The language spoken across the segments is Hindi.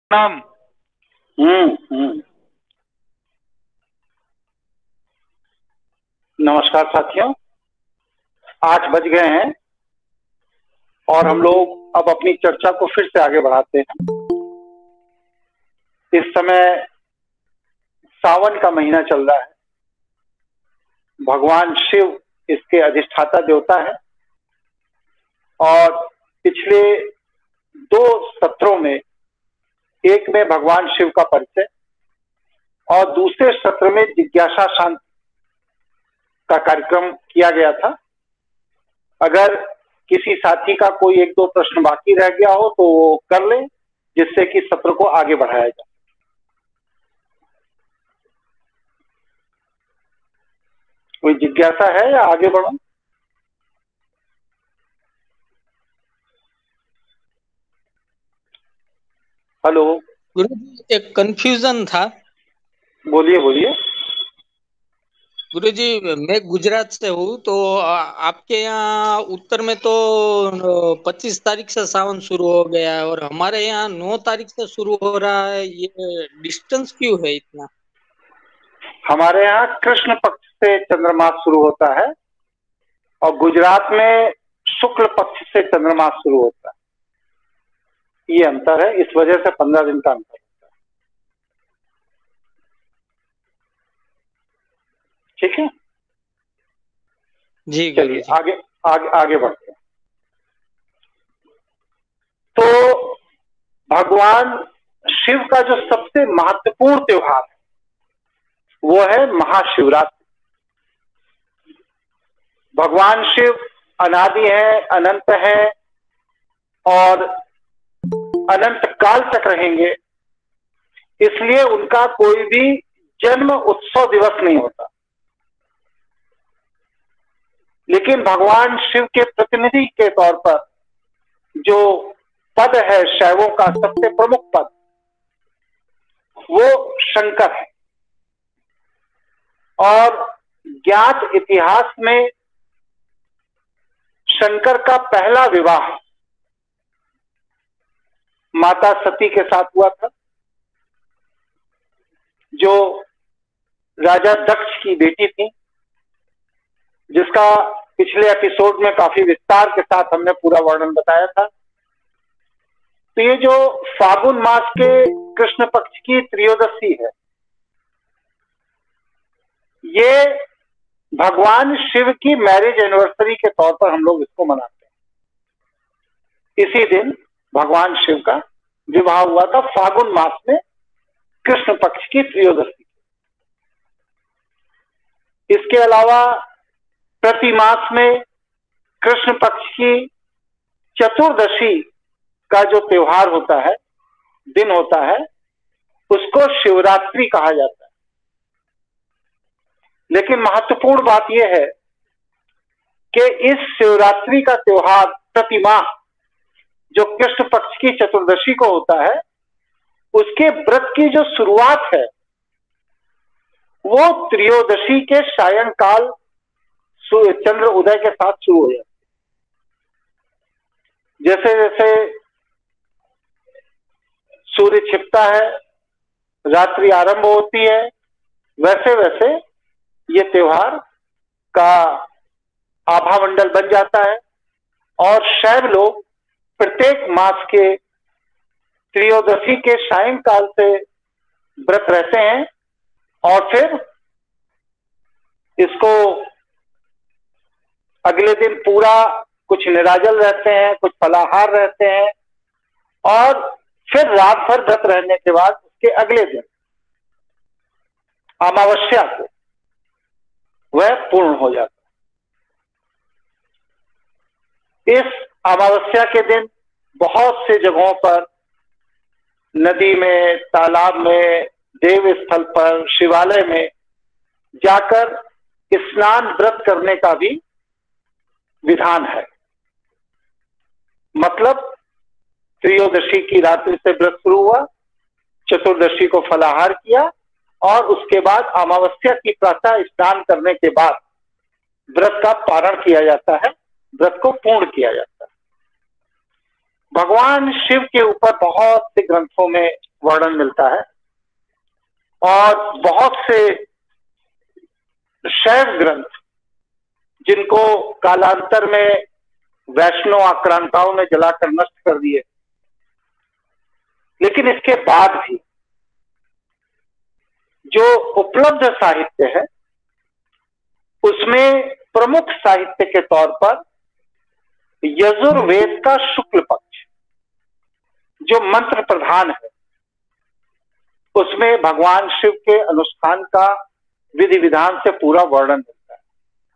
नाम। नमस्कार साथियों, 8 बज गए हैं और हम लोग अब अपनी चर्चा को फिर से आगे बढ़ाते हैं। इस समय सावन का महीना चल रहा है। भगवान शिव इसके अधिष्ठाता देवता है और पिछले 2 सत्रों में, एक में भगवान शिव का परिचय और दूसरे सत्र में जिज्ञासा शांति का कार्यक्रम किया गया था। अगर किसी साथी का कोई 1-2 प्रश्न बाकी रह गया हो तो वो कर ले, जिससे कि सत्र को आगे बढ़ाया जाए। कोई जिज्ञासा है या आगे बढ़ो? हेलो गुरुजी, एक कंफ्यूजन था। बोलिए बोलिए। गुरुजी, मैं गुजरात से हूँ, तो आपके यहाँ उत्तर में तो 25 तारीख से सावन शुरू हो गया है और हमारे यहाँ 9 तारीख से शुरू हो रहा है। ये डिस्टेंस क्यों है इतना? हमारे यहाँ कृष्ण पक्ष से चंद्रमास शुरू होता है और गुजरात में शुक्ल पक्ष से चंद्रमास शुरू होता है। ये अंतर है, इस वजह से 15 दिन का अंतर होता है। ठीक है जी, चलिए आगे आगे आगे बढ़ते हैं। तो भगवान शिव का जो सबसे महत्वपूर्ण त्योहार है वो है महाशिवरात्रि। भगवान शिव अनादि है, अनंत है और अनंत काल तक रहेंगे, इसलिए उनका कोई भी जन्म उत्सव दिवस नहीं होता। लेकिन भगवान शिव के प्रतिनिधि के तौर पर जो पद है शैवों का सबसे प्रमुख पद, वो शंकर है। और ज्ञात इतिहास में शंकर का पहला विवाह माता सती के साथ हुआ था, जो राजा दक्ष की बेटी थी, जिसका पिछले एपिसोड में काफी विस्तार के साथ हमने पूरा वर्णन बताया था। तो ये जो फागुन मास के कृष्ण पक्ष की त्रयोदशी है, ये भगवान शिव की मैरिज एनिवर्सरी के तौर पर हम लोग इसको मनाते हैं। इसी दिन भगवान शिव का विवाह हुआ था, फागुन मास में कृष्ण पक्ष की त्रयोदशी। इसके अलावा प्रति मास में कृष्ण पक्ष की चतुर्दशी का जो त्योहार होता है, दिन होता है, उसको शिवरात्रि कहा जाता है। लेकिन महत्वपूर्ण बात यह है कि इस शिवरात्रि का त्योहार प्रति माह जो कृष्ण पक्ष की चतुर्दशी को होता है, उसके व्रत की जो शुरुआत है वो त्रयोदशी के सायंकाल चंद्र उदय के साथ शुरू हो जाती है। जैसे जैसे सूर्य छिपता है, रात्रि आरंभ होती है, वैसे वैसे ये त्योहार का आभामंडल बन जाता है और शैव लोग प्रत्येक मास के त्रयोदशी के सायंकाल से व्रत रहते हैं और फिर इसको अगले दिन पूरा कुछ निराजल रहते हैं, कुछ फलाहार रहते हैं और फिर रात भर व्रत रहने के बाद उसके अगले दिन अमावस्या को वह पूर्ण हो जाता है। इस अमावस्या के दिन बहुत से जगहों पर, नदी में, तालाब में, देव स्थल पर, शिवालय में जाकर स्नान व्रत करने का भी विधान है। मतलब त्रयोदशी की रात्रि से व्रत शुरू हुआ, चतुर्दशी को फलाहार किया और उसके बाद अमावस्या की प्रातः स्नान करने के बाद व्रत का पारण किया जाता है, व्रत को पूर्ण किया जाता है। भगवान शिव के ऊपर बहुत से ग्रंथों में वर्णन मिलता है। और बहुत से शैव ग्रंथ जिनको कालांतर में वैष्णव आक्रांताओं ने जलाकर नष्ट कर दिए, लेकिन इसके बाद भी जो उपलब्ध साहित्य है उसमें प्रमुख साहित्य के तौर पर यजुर्वेद का शुक्ल पक्ष जो मंत्र प्रधान है, उसमें भगवान शिव के अनुष्ठान का विधि विधान से पूरा वर्णन मिलता है।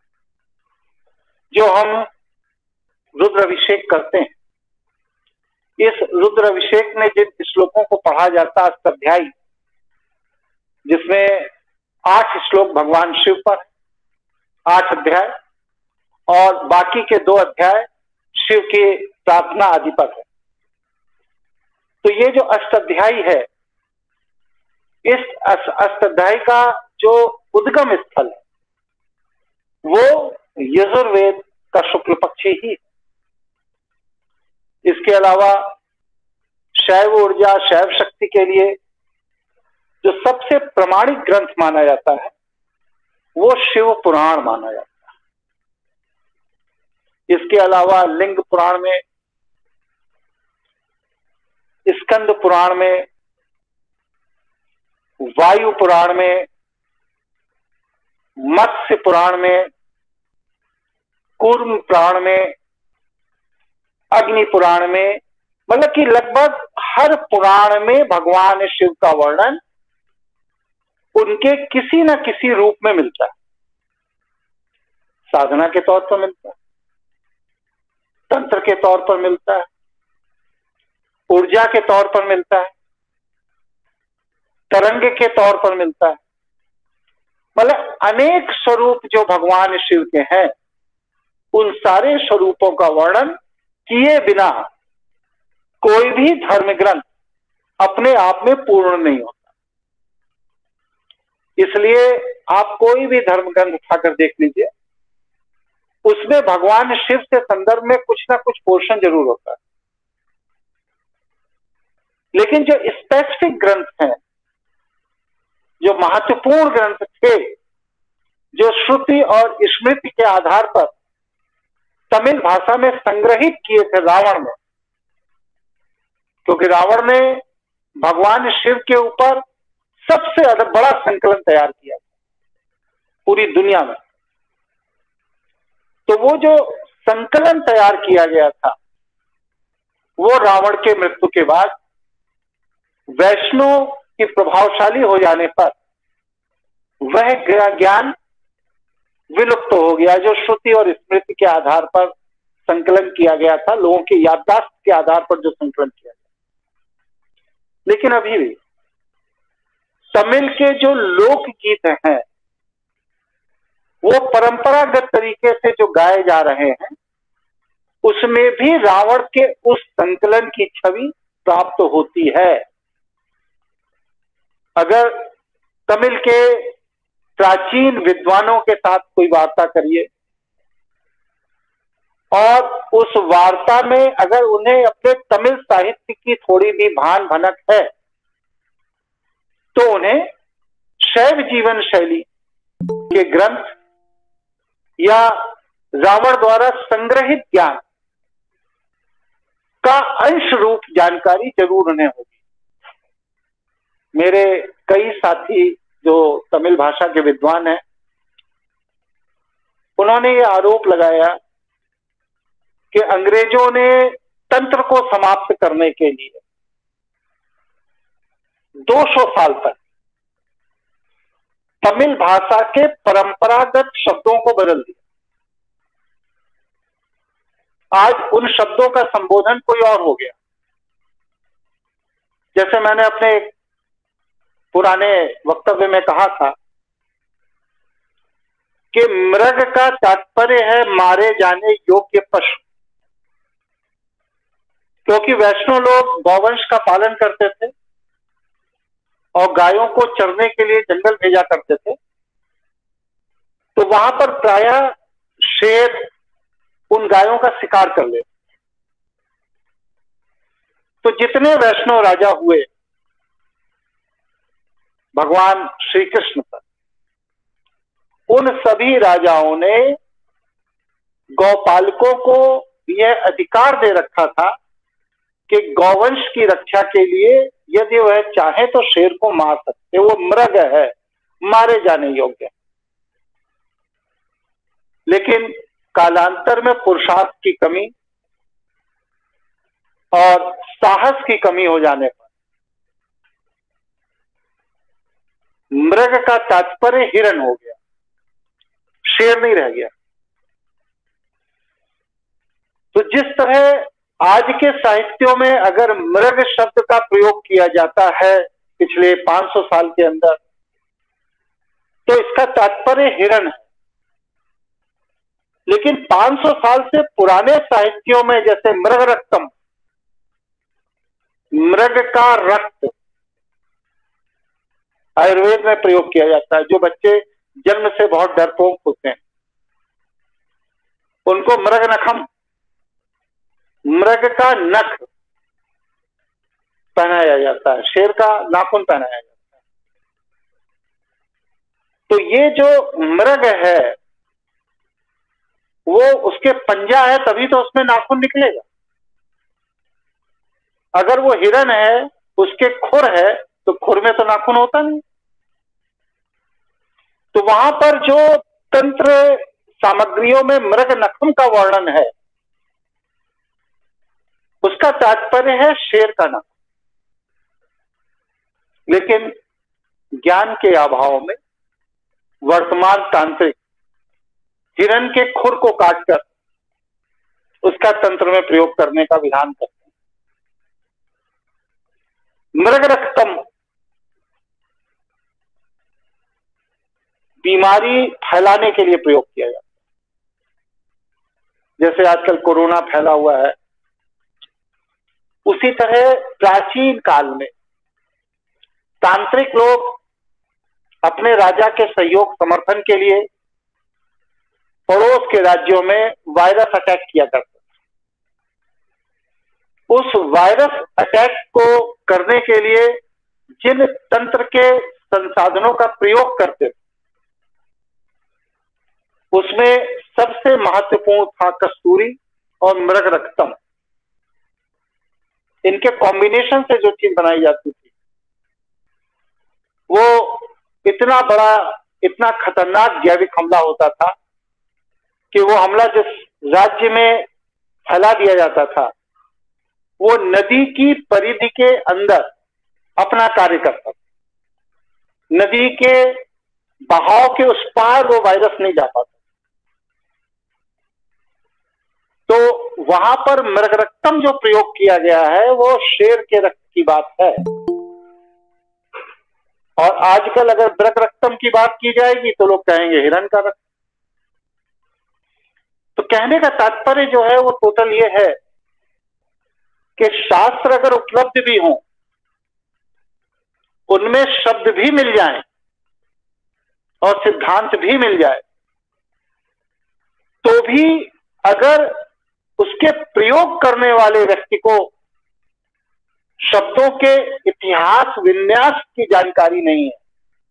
जो हम रुद्राभिषेक करते हैं, इस रुद्राभिषेक में जिन श्लोकों को पढ़ा जाता है अष्टाध्यायी, जिसमें 8 श्लोक भगवान शिव पर, 8 अध्याय, और बाकी के 2 अध्याय शिव की प्रार्थना आदि पर है। तो ये जो अष्टाध्यायी है, इस अष्टाध्यायी का जो उद्गम स्थल है वो यजुर्वेद का शुक्ल पक्ष ही है। इसके अलावा शैव ऊर्जा, शैव शक्ति के लिए जो सबसे प्रमाणिक ग्रंथ माना जाता है वो शिव पुराण माना जाता है। इसके अलावा लिंग पुराण में, स्कंद पुराण में, वायु पुराण में, मत्स्य पुराण में, कूर्म पुराण में, अग्नि पुराण में, मतलब कि लगभग हर पुराण में भगवान शिव का वर्णन उनके किसी न किसी रूप में मिलता है। साधना के तौर पर मिलता है, तंत्र के तौर पर मिलता है, ऊर्जा के तौर पर मिलता है, तरंग के तौर पर मिलता है। मतलब अनेक स्वरूप जो भगवान शिव के हैं, उन सारे स्वरूपों का वर्णन किए बिना कोई भी धर्म ग्रंथ अपने आप में पूर्ण नहीं होता। इसलिए आप कोई भी धर्म ग्रंथ उठाकर देख लीजिए, उसमें भगवान शिव से संदर्भ में कुछ ना कुछ पोर्शन जरूर होता है। लेकिन जो स्पेसिफिक ग्रंथ हैं, जो महत्वपूर्ण ग्रंथ थे, जो श्रुति और स्मृति के आधार पर तमिल भाषा में संग्रहित किए थे रावण ने, क्योंकि रावण ने भगवान शिव के ऊपर सबसे बड़ा संकलन तैयार किया पूरी दुनिया में। तो वो जो संकलन तैयार किया गया था, वो रावण के मृत्यु के बाद वैष्णव की प्रभावशाली हो जाने पर वह ज्ञान विलुप्त हो गया, जो श्रुति और स्मृति के आधार पर संकलन किया गया था, लोगों की याददाश्त के आधार पर जो संकलन किया गया। लेकिन अभी भी तमिल के जो लोकगीत हैं, वो परंपरागत तरीके से जो गाए जा रहे हैं, उसमें भी रावण के उस संकलन की छवि प्राप्त होती है। अगर तमिल के प्राचीन विद्वानों के साथ कोई वार्ता करिए और उस वार्ता में अगर उन्हें अपने तमिल साहित्य की थोड़ी भी भान भनक है, तो उन्हें शैव जीवन शैली के ग्रंथ या रावण द्वारा संग्रहित ज्ञान का अंश रूप जानकारी जरूर उन्हें होगी। मेरे कई साथी जो तमिल भाषा के विद्वान हैं, उन्होंने ये आरोप लगाया कि अंग्रेजों ने तंत्र को समाप्त करने के लिए 200 साल तक तमिल भाषा के परंपरागत शब्दों को बदल दिया। आज उन शब्दों का संबोधन कोई और हो गया। जैसे मैंने अपने पुराने वक्तव्य में कहा था कि मृग का तात्पर्य है मारे जाने योग्य पशु, क्योंकि वैष्णव लोग गौवंश का पालन करते थे और गायों को चरने के लिए जंगल भेजा करते थे। तो वहां पर प्रायः शेर उन गायों का शिकार कर लेते। तो जितने वैष्णव राजा हुए, भगवान श्री कृष्ण पर, उन सभी राजाओं ने गौपालकों को यह अधिकार दे रखा था कि गौवंश की रक्षा के लिए यदि वह चाहे तो शेर को मार सकते, वो मृग है, मारे जाने योग्य। लेकिन कालांतर में पुरुषार्थ की कमी और साहस की कमी हो जाने पर मृग का तात्पर्य हिरण हो गया, शेर नहीं रह गया। तो जिस तरह आज के साहित्यों में अगर मृग शब्द का प्रयोग किया जाता है पिछले 500 साल के अंदर, तो इसका तात्पर्य हिरण है। लेकिन 500 साल से पुराने साहित्यों में जैसे मृग रक्तम, मृग का रक्त आयुर्वेद में प्रयोग किया जाता है। जो बच्चे जन्म से बहुत डरपोक होते हैं उनको मृग नखम, मृग का नख पहनाया जाता है, शेर का नाखून पहनाया जाता है। तो ये जो मृग है वो उसके पंजा है तभी तो उसमें नाखून निकलेगा। अगर वो हिरण है, उसके खुर है, तो खुर में तो नाखून होता नहीं। तो वहां पर जो तंत्र सामग्रियों में मृग नखम का वर्णन है उसका तात्पर्य है शेर का नाखून। लेकिन ज्ञान के अभाव में वर्तमान तांत्रिक हिरण के खुर को काटकर उसका तंत्र में प्रयोग करने का विधान करते हैं। मृग रक्तम बीमारी फैलाने के लिए प्रयोग किया जाता है। जैसे आजकल कोरोना फैला हुआ है, उसी तरह प्राचीन काल में तांत्रिक लोग अपने राजा के सहयोग समर्थन के लिए पड़ोस के राज्यों में वायरस अटैक किया करते थे। उस वायरस अटैक को करने के लिए जिन तंत्र के संसाधनों का प्रयोग करते थे उसमें सबसे महत्वपूर्ण था कस्तूरी और मृग रक्तम। इनके कॉम्बिनेशन से जो चीज बनाई जाती थी वो इतना बड़ा, इतना खतरनाक जैविक हमला होता था कि वो हमला जिस राज्य में फैला दिया जाता था वो नदी की परिधि के अंदर अपना कार्य करता था। नदी के बहाव के उस पार वो वायरस नहीं जा पाता। तो वहां पर मृग रक्तम जो प्रयोग किया गया है वो शेर के रक्त की बात है। और आजकल अगर मृग रक्तम की बात की जाएगी तो लोग कहेंगे हिरण का रक्त। तो कहने का तात्पर्य जो है वो टोटल ये है कि शास्त्र अगर उपलब्ध भी हों, उनमें शब्द भी मिल जाएं और सिद्धांत भी मिल जाए, तो भी अगर उसके प्रयोग करने वाले व्यक्ति को शब्दों के इतिहास विन्यास की जानकारी नहीं है,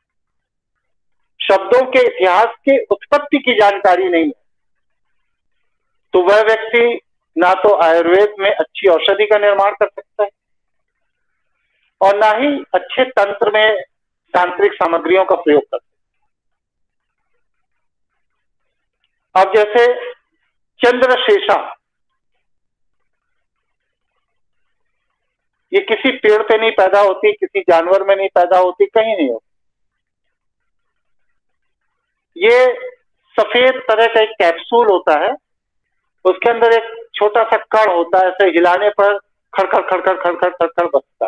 शब्दों के इतिहास के उत्पत्ति की जानकारी नहीं है, तो वह व्यक्ति ना तो आयुर्वेद में अच्छी औषधि का निर्माण कर सकता है और ना ही अच्छे तंत्र में तांत्रिक सामग्रियों का प्रयोग कर सकता है। अब जैसे चंद्रशेषा, ये किसी पेड़ पे नहीं पैदा होती, किसी जानवर में नहीं पैदा होती, कहीं नहीं होती। ये सफेद तरह का एक कैप्सूल होता है, उसके अंदर एक छोटा सा कण होता है, ऐसे हिलाने पर खड़खड़ खड़खड़ खड़खड़ खड़खड़ बजता है,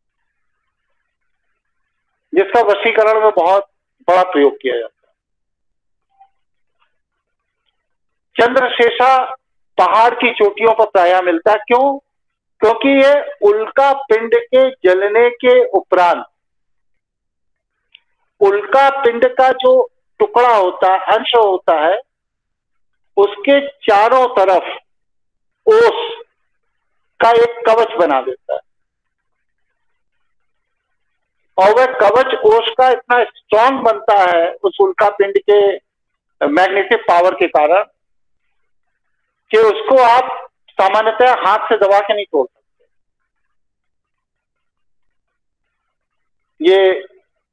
जिसका वशीकरण में बहुत बड़ा प्रयोग किया जाता है। चंद्रशेषा पहाड़ की चोटियों पर प्रायः मिलता है। क्यों? क्योंकि ये उल्का पिंड के जलने के उपरांत उल्का पिंड का जो टुकड़ा होता है, अंश होता है, उसके चारों तरफ ओस का एक कवच बना देता है और वह कवच कोश का इतना स्ट्रांग बनता है उस उल्का पिंड के मैग्नेटिक पावर के कारण कि उसको आप सामान्यतः हाथ से दबा के नहीं तोड़ सकते। ये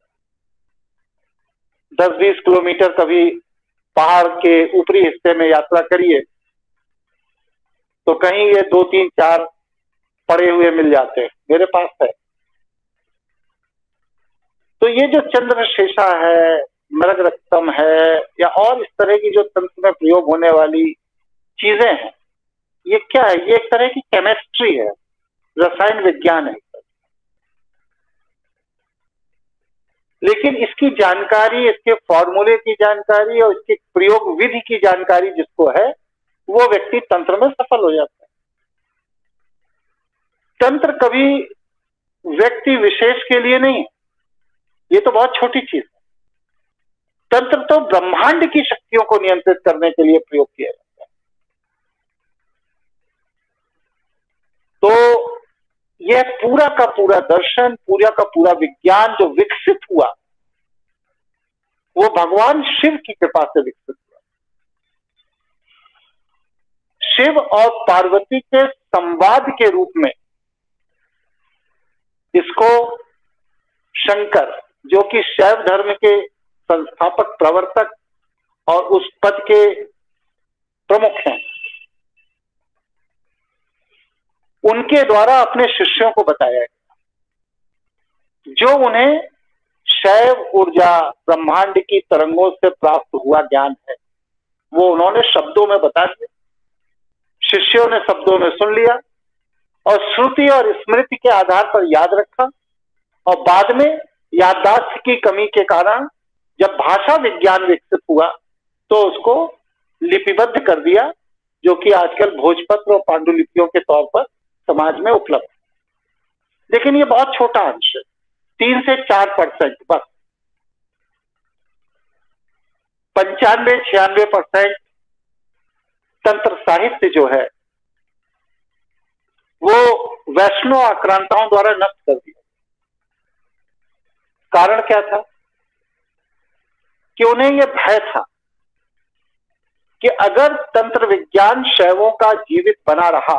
10-20 किलोमीटर कभी पहाड़ के ऊपरी हिस्से में यात्रा करिए तो कहीं ये 2-3-4 पड़े हुए मिल जाते हैं, मेरे पास है। तो ये जो चंद्रशेषा है, मृग रक्तम है, या और इस तरह की जो तंत्र में प्रयोग होने वाली चीजें हैं, ये क्या है? ये एक तरह की केमिस्ट्री है, रसायन विज्ञान है। लेकिन इसकी जानकारी, इसके फॉर्मूले की जानकारी और इसके प्रयोग विधि की जानकारी जिसको है, वो व्यक्ति तंत्र में सफल हो जाता है। तंत्र कभी व्यक्ति विशेष के लिए नहीं, ये तो बहुत छोटी चीज है। तंत्र तो ब्रह्मांड की शक्तियों को नियंत्रित करने के लिए प्रयोग किया जाता है। तो यह पूरा का पूरा दर्शन, पूरा का पूरा विज्ञान जो विकसित हुआ, वो भगवान शिव की कृपा से विकसित हुआ। शिव और पार्वती के संवाद के रूप में इसको शंकर, जो कि शैव धर्म के संस्थापक, प्रवर्तक और उस पद के प्रमुख हैं, उनके द्वारा अपने शिष्यों को बताया गया, जो उन्हें शैव ऊर्जा, ब्रह्मांड की तरंगों से प्राप्त हुआ ज्ञान है, वो उन्होंने शब्दों में बता दिया। शिष्यों ने शब्दों में सुन लिया और श्रुति और स्मृति के आधार पर याद रखा, और बाद में याददाश्त की कमी के कारण जब भाषा विज्ञान विकसित हुआ तो उसको लिपिबद्ध कर दिया, जो कि आजकल भोजपत्र और पांडुलिपियों के तौर पर समाज में उपलब्ध है। लेकिन ये बहुत छोटा अंश है, 3 से 4% बस। 95-96% तंत्र साहित्य जो है वो वैष्णव आक्रांताओं द्वारा नष्ट कर दिया। कारण क्या था? कि उन्हें यह भय था कि अगर तंत्र विज्ञान शैवों का जीवित बना रहा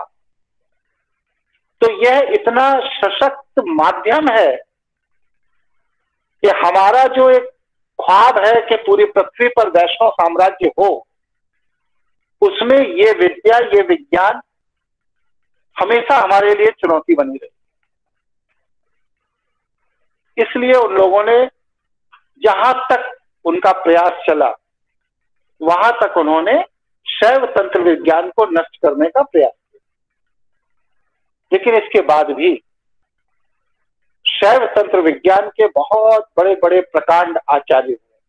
तो यह इतना सशक्त माध्यम है कि हमारा जो एक ख्वाब है कि पूरी पृथ्वी पर वैष्णव साम्राज्य हो, उसमें ये विद्या, ये विज्ञान हमेशा हमारे लिए चुनौती बनी रही। इसलिए उन लोगों ने जहां तक उनका प्रयास चला वहां तक उन्होंने शैव तंत्र विज्ञान को नष्ट करने का प्रयास किया। लेकिन इसके बाद भी शैव तंत्र विज्ञान के बहुत बड़े बड़े प्रकांड आचार्य हुए।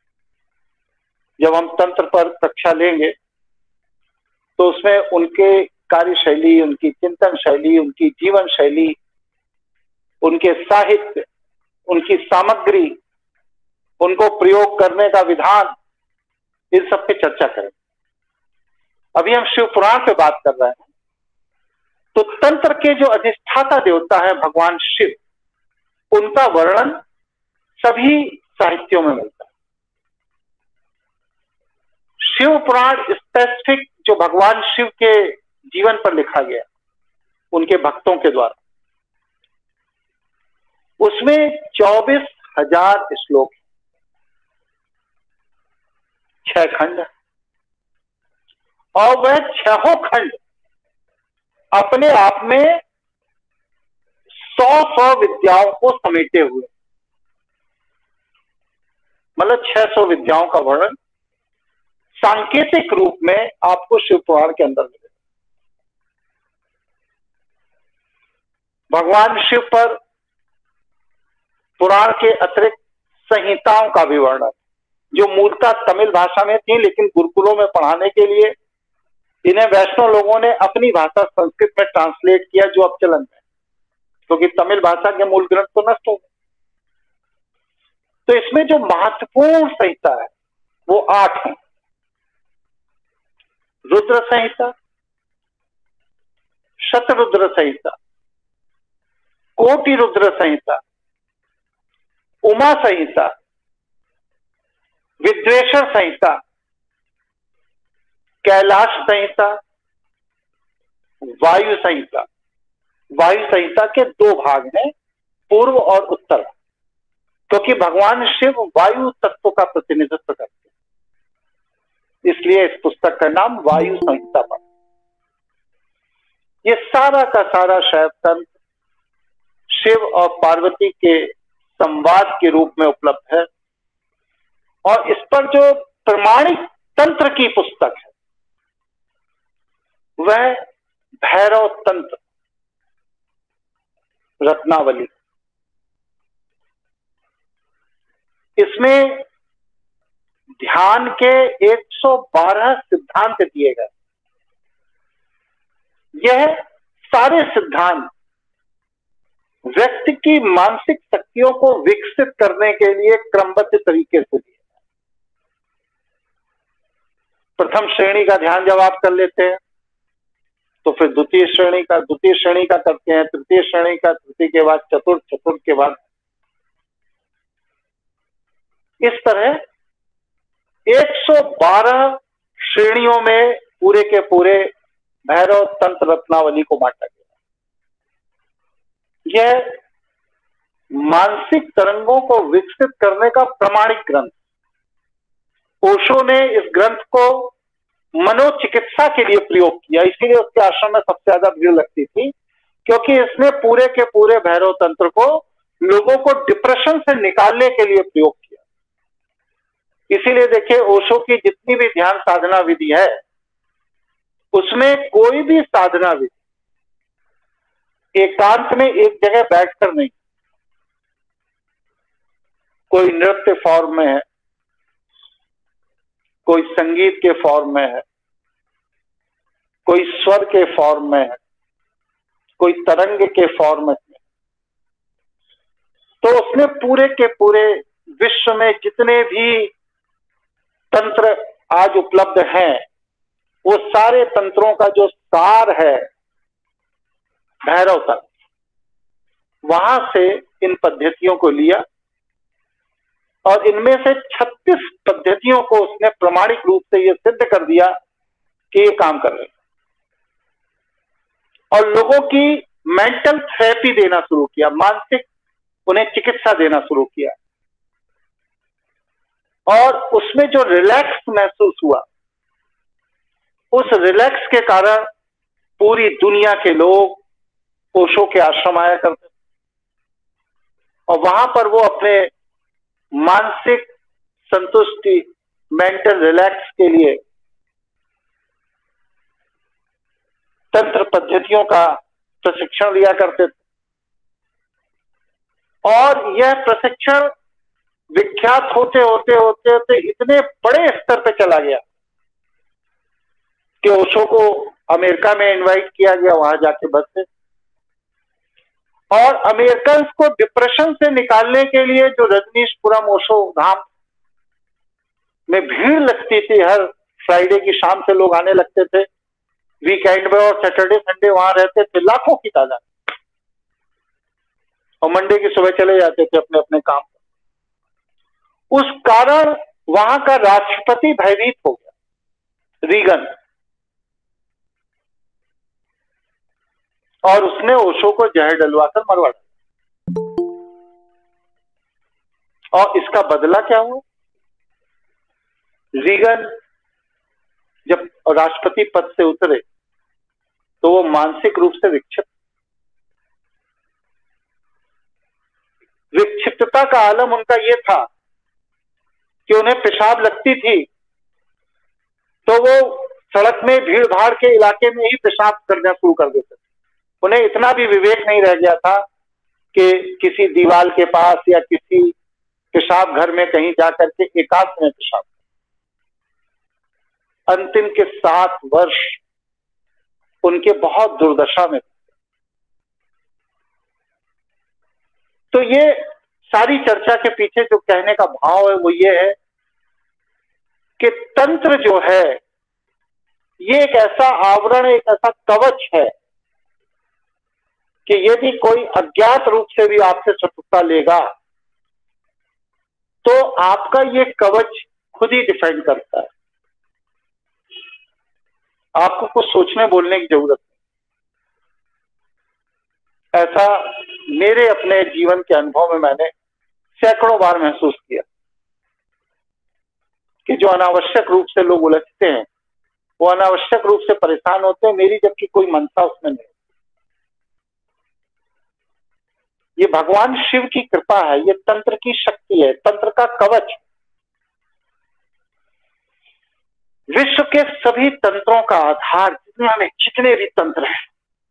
जब हम तंत्र पर कक्षा लेंगे तो उसमें उनके कार्यशैली, उनकी चिंतन शैली, उनकी जीवन शैली, उनके साहित्य, उनकी सामग्री, उनको प्रयोग करने का विधान, इन सब पे चर्चा करें। अभी हम शिव पुराण पे बात कर रहे हैं। तो तंत्र के जो अधिष्ठाता देवता है भगवान शिव, उनका वर्णन सभी साहित्यों में मिलता है। शिव पुराण स्पेसिफिक जो भगवान शिव के जीवन पर लिखा गया उनके भक्तों के द्वारा, उसमें 24,000 श्लोक, 6 खंड, और वह 6 खंड अपने आप में 100 विद्याओं को समेटे हुए, मतलब 600 विद्याओं का वर्णन सांकेतिक रूप में आपको शिव पुराण के अंदर मिलेगा। भगवान शिव पर पुराण के अतिरिक्त संहिताओं का भी वर्णन, जो मूलतः तमिल भाषा में थी, लेकिन गुरुकुलों में पढ़ाने के लिए इन्हें वैष्णव लोगों ने अपनी भाषा संस्कृत में ट्रांसलेट किया, जो अब चलन में, क्योंकि तमिल भाषा के मूल ग्रंथ तो नष्ट हो गए। तो इसमें जो महत्वपूर्ण संहिता है वो 8 है। रुद्र संहिता, शतरुद्र संहिता, कोटि रुद्र संहिता, सोमा संहिता, विद्वेषण संहिता, कैलाश संहिता, वायु संहिता। वायु संहिता के दो भाग हैं, पूर्व और उत्तर, क्योंकि भगवान शिव वायु तत्व का प्रतिनिधित्व करते हैं, इसलिए इस पुस्तक का नाम वायु संहिता पड़ा। ये सारा का सारा शैव तंत्र शिव और पार्वती के संवाद के रूप में उपलब्ध है, और इस पर जो प्रमाणिक तंत्र की पुस्तक है वह भैरव तंत्र रत्नावली। इसमें ध्यान के 112 सिद्धांत दिए गए। यह सारे सिद्धांत व्यक्ति की मानसिक शक्तियों को विकसित करने के लिए क्रमबद्ध तरीके से दिए। प्रथम श्रेणी का ध्यान जब आप कर लेते हैं तो फिर द्वितीय श्रेणी का करते हैं, तृतीय श्रेणी का, तृतीय के बाद चतुर्थ, चतुर्थ के बाद, इस तरह 112 श्रेणियों में पूरे के पूरे भैरव तंत्र रत्नावली को बांटा गया। यह मानसिक तरंगों को विकसित करने का प्रमाणिक ग्रंथ। ओशो ने इस ग्रंथ को मनोचिकित्सा के लिए प्रयोग किया, इसीलिए उसके आश्रम में सबसे ज्यादा भीड़ लगती थी, क्योंकि इसने पूरे के पूरे भैरव तंत्र को लोगों को डिप्रेशन से निकालने के लिए प्रयोग किया। इसीलिए देखिए, ओशो की जितनी भी ध्यान साधना विधि है उसमें कोई भी साधना विधि एकांत में एक जगह बैठकर नहीं, कोई नृत्य फॉर्म में है, कोई संगीत के फॉर्म में है, कोई स्वर के फॉर्म में है, कोई तरंग के फॉर्म में है, तो उसने पूरे के पूरे विश्व में जितने भी तंत्र आज उपलब्ध हैं वो सारे तंत्रों का जो सार है भैरव तंत्र, वहां से इन पद्धतियों को लिया और इनमें से 36 पद्धतियों को उसने प्रमाणिक रूप से यह सिद्ध कर दिया कि ये काम कर रहे हैं, और लोगों की मेंटल थेरेपी देना शुरू किया, मानसिक उन्हें चिकित्सा देना शुरू किया, और उसमें जो रिलैक्स महसूस हुआ, उस रिलैक्स के कारण पूरी दुनिया के लोग ओशो के आश्रम आया करते थे, और वहां पर वो अपने मानसिक संतुष्टि, मेंटल रिलैक्स के लिए तंत्र पद्धतियों का प्रशिक्षण लिया करते थे। और यह प्रशिक्षण विख्यात होते होते होते होते इतने बड़े स्तर पर चला गया कि ओशो को अमेरिका में इनवाइट किया गया, वहां जाके बसे, और अमेरिकन को डिप्रेशन से निकालने के लिए जो रजनीशपुरम ओशो धाम में भीड़ लगती थी, हर फ्राइडे की शाम से लोग आने लगते थे, वीकेंड में और सैटरडे संडे वहां रहते थे लाखों की तादाद, और मंडे की सुबह चले जाते थे अपने अपने काम पर। उस कारण वहां का राष्ट्रपति भयभीत हो गया, रीगन, और उसने ओशो को जहर डलवाकर मरवा दिया। और इसका बदला क्या हुआ? रीगन जब राष्ट्रपति पद से उतरे तो वो मानसिक रूप से विक्षिप्तता का आलम उनका ये था कि उन्हें पेशाब लगती थी तो वो सड़क में भीड़ भाड़ के इलाके में ही पेशाब करना शुरू कर देते थे। उन्हें इतना भी विवेक नहीं रह गया था कि किसी दीवार के पास या किसी पेशाब घर में कहीं जाकर के एकांत में पेशाब। अंतिम के 7 वर्ष उनके बहुत दुर्दशा में। तो ये सारी चर्चा के पीछे जो कहने का भाव है वो ये है कि तंत्र जो है ये एक ऐसा आवरण, एक ऐसा कवच है कि यदि कोई अज्ञात रूप से भी आपसे शत्रुता लेगा तो आपका ये कवच खुद ही डिफेंड करता है। आपको कुछ सोचने बोलने की जरूरत नहीं। ऐसा मेरे अपने जीवन के अनुभव में मैंने सैकड़ों बार महसूस किया कि जो अनावश्यक रूप से लोग उलझते हैं, वो अनावश्यक रूप से परेशान होते हैं, मेरी जबकि कोई मनसा उसमें नहीं। ये भगवान शिव की कृपा है, ये तंत्र की शक्ति है, तंत्र का कवच। विश्व के सभी तंत्रों का आधार, दुनिया में जितने भी तंत्र हैं,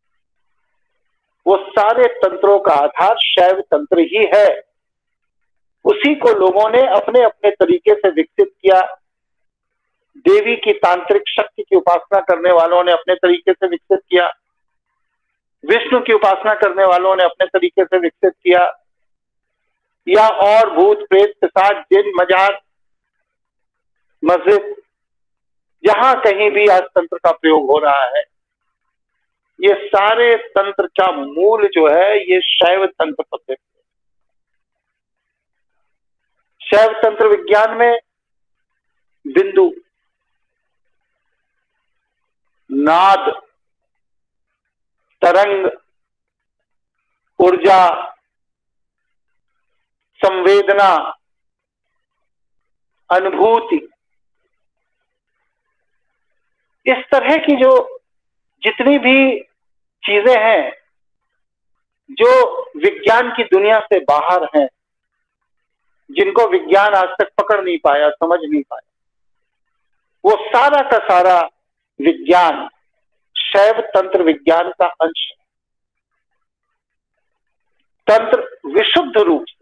वो सारे तंत्रों का आधार शैव तंत्र ही है। उसी को लोगों ने अपने अपने तरीके से विकसित किया। देवी की तांत्रिक शक्ति की उपासना करने वालों ने अपने तरीके से विकसित किया, विष्णु की उपासना करने वालों ने अपने तरीके से विकसित किया, या और भूत प्रेत पिशाच जिन मजार मस्जिद जहां कहीं भी आज तंत्र का प्रयोग हो रहा है, ये सारे तंत्र का मूल जो है ये शैव तंत्र पर। शैव तंत्र विज्ञान में बिंदु, नाद, तरंग, ऊर्जा, संवेदना, अनुभूति, इस तरह की जो जितनी भी चीजें हैं जो विज्ञान की दुनिया से बाहर हैं, जिनको विज्ञान आज तक पकड़ नहीं पाया, समझ नहीं पाया, वो सारा का सारा विज्ञान शैव तंत्र विज्ञान का अंश है। तंत्र विशुद्ध रूप से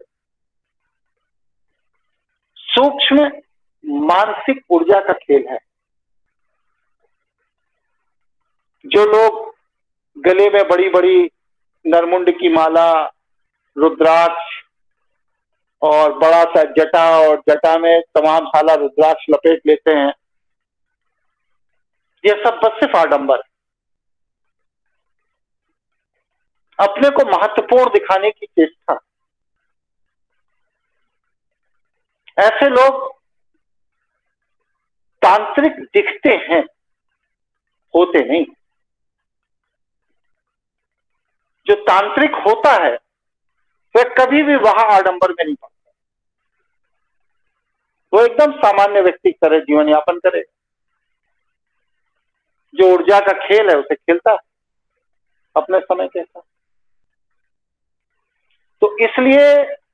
सूक्ष्म मानसिक ऊर्जा का खेल है। जो लोग गले में बड़ी बड़ी नरमुंड की माला, रुद्राक्ष और बड़ा सा जटा, और जटा में तमाम साला रुद्राक्ष लपेट लेते हैं, ये सब बस सिर्फ आडंबर है, अपने को महत्वपूर्ण दिखाने की चेष्टा। ऐसे लोग तांत्रिक दिखते हैं, होते नहीं। जो तांत्रिक होता है वह कभी भी वहां आडंबर में नहीं पड़ता, वो एकदम सामान्य व्यक्ति की तरह जीवन यापन करे। जो ऊर्जा का खेल है उसे खेलता है अपने समय के साथ। तो इसलिए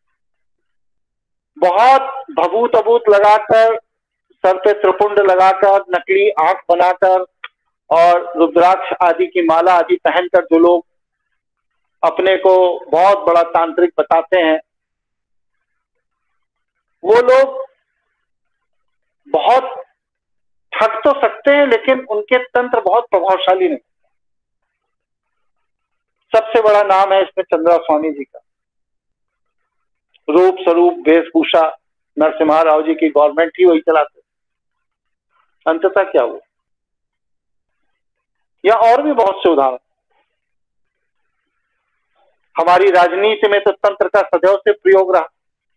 बहुत भभूत अभूत लगाकर, सर पे त्रिपुंड लगाकर, नकली आंख बनाकर और रुद्राक्ष आदि की माला आदि पहनकर जो लोग अपने को बहुत बड़ा तांत्रिक बताते हैं, वो लोग बहुत ठग तो सकते हैं, लेकिन उनके तंत्र बहुत प्रभावशाली नहीं। सबसे बड़ा नाम है इसमें चंद्रा स्वामी जी का। रूप स्वरूप वेशभूषा नरसिम्हा राव जी की गवर्नमेंट ही वही चलाते, अंततः क्या हुआ? या और भी बहुत से उदाहरण। हमारी राजनीति में तो तंत्र का सदैव से प्रयोग रहा।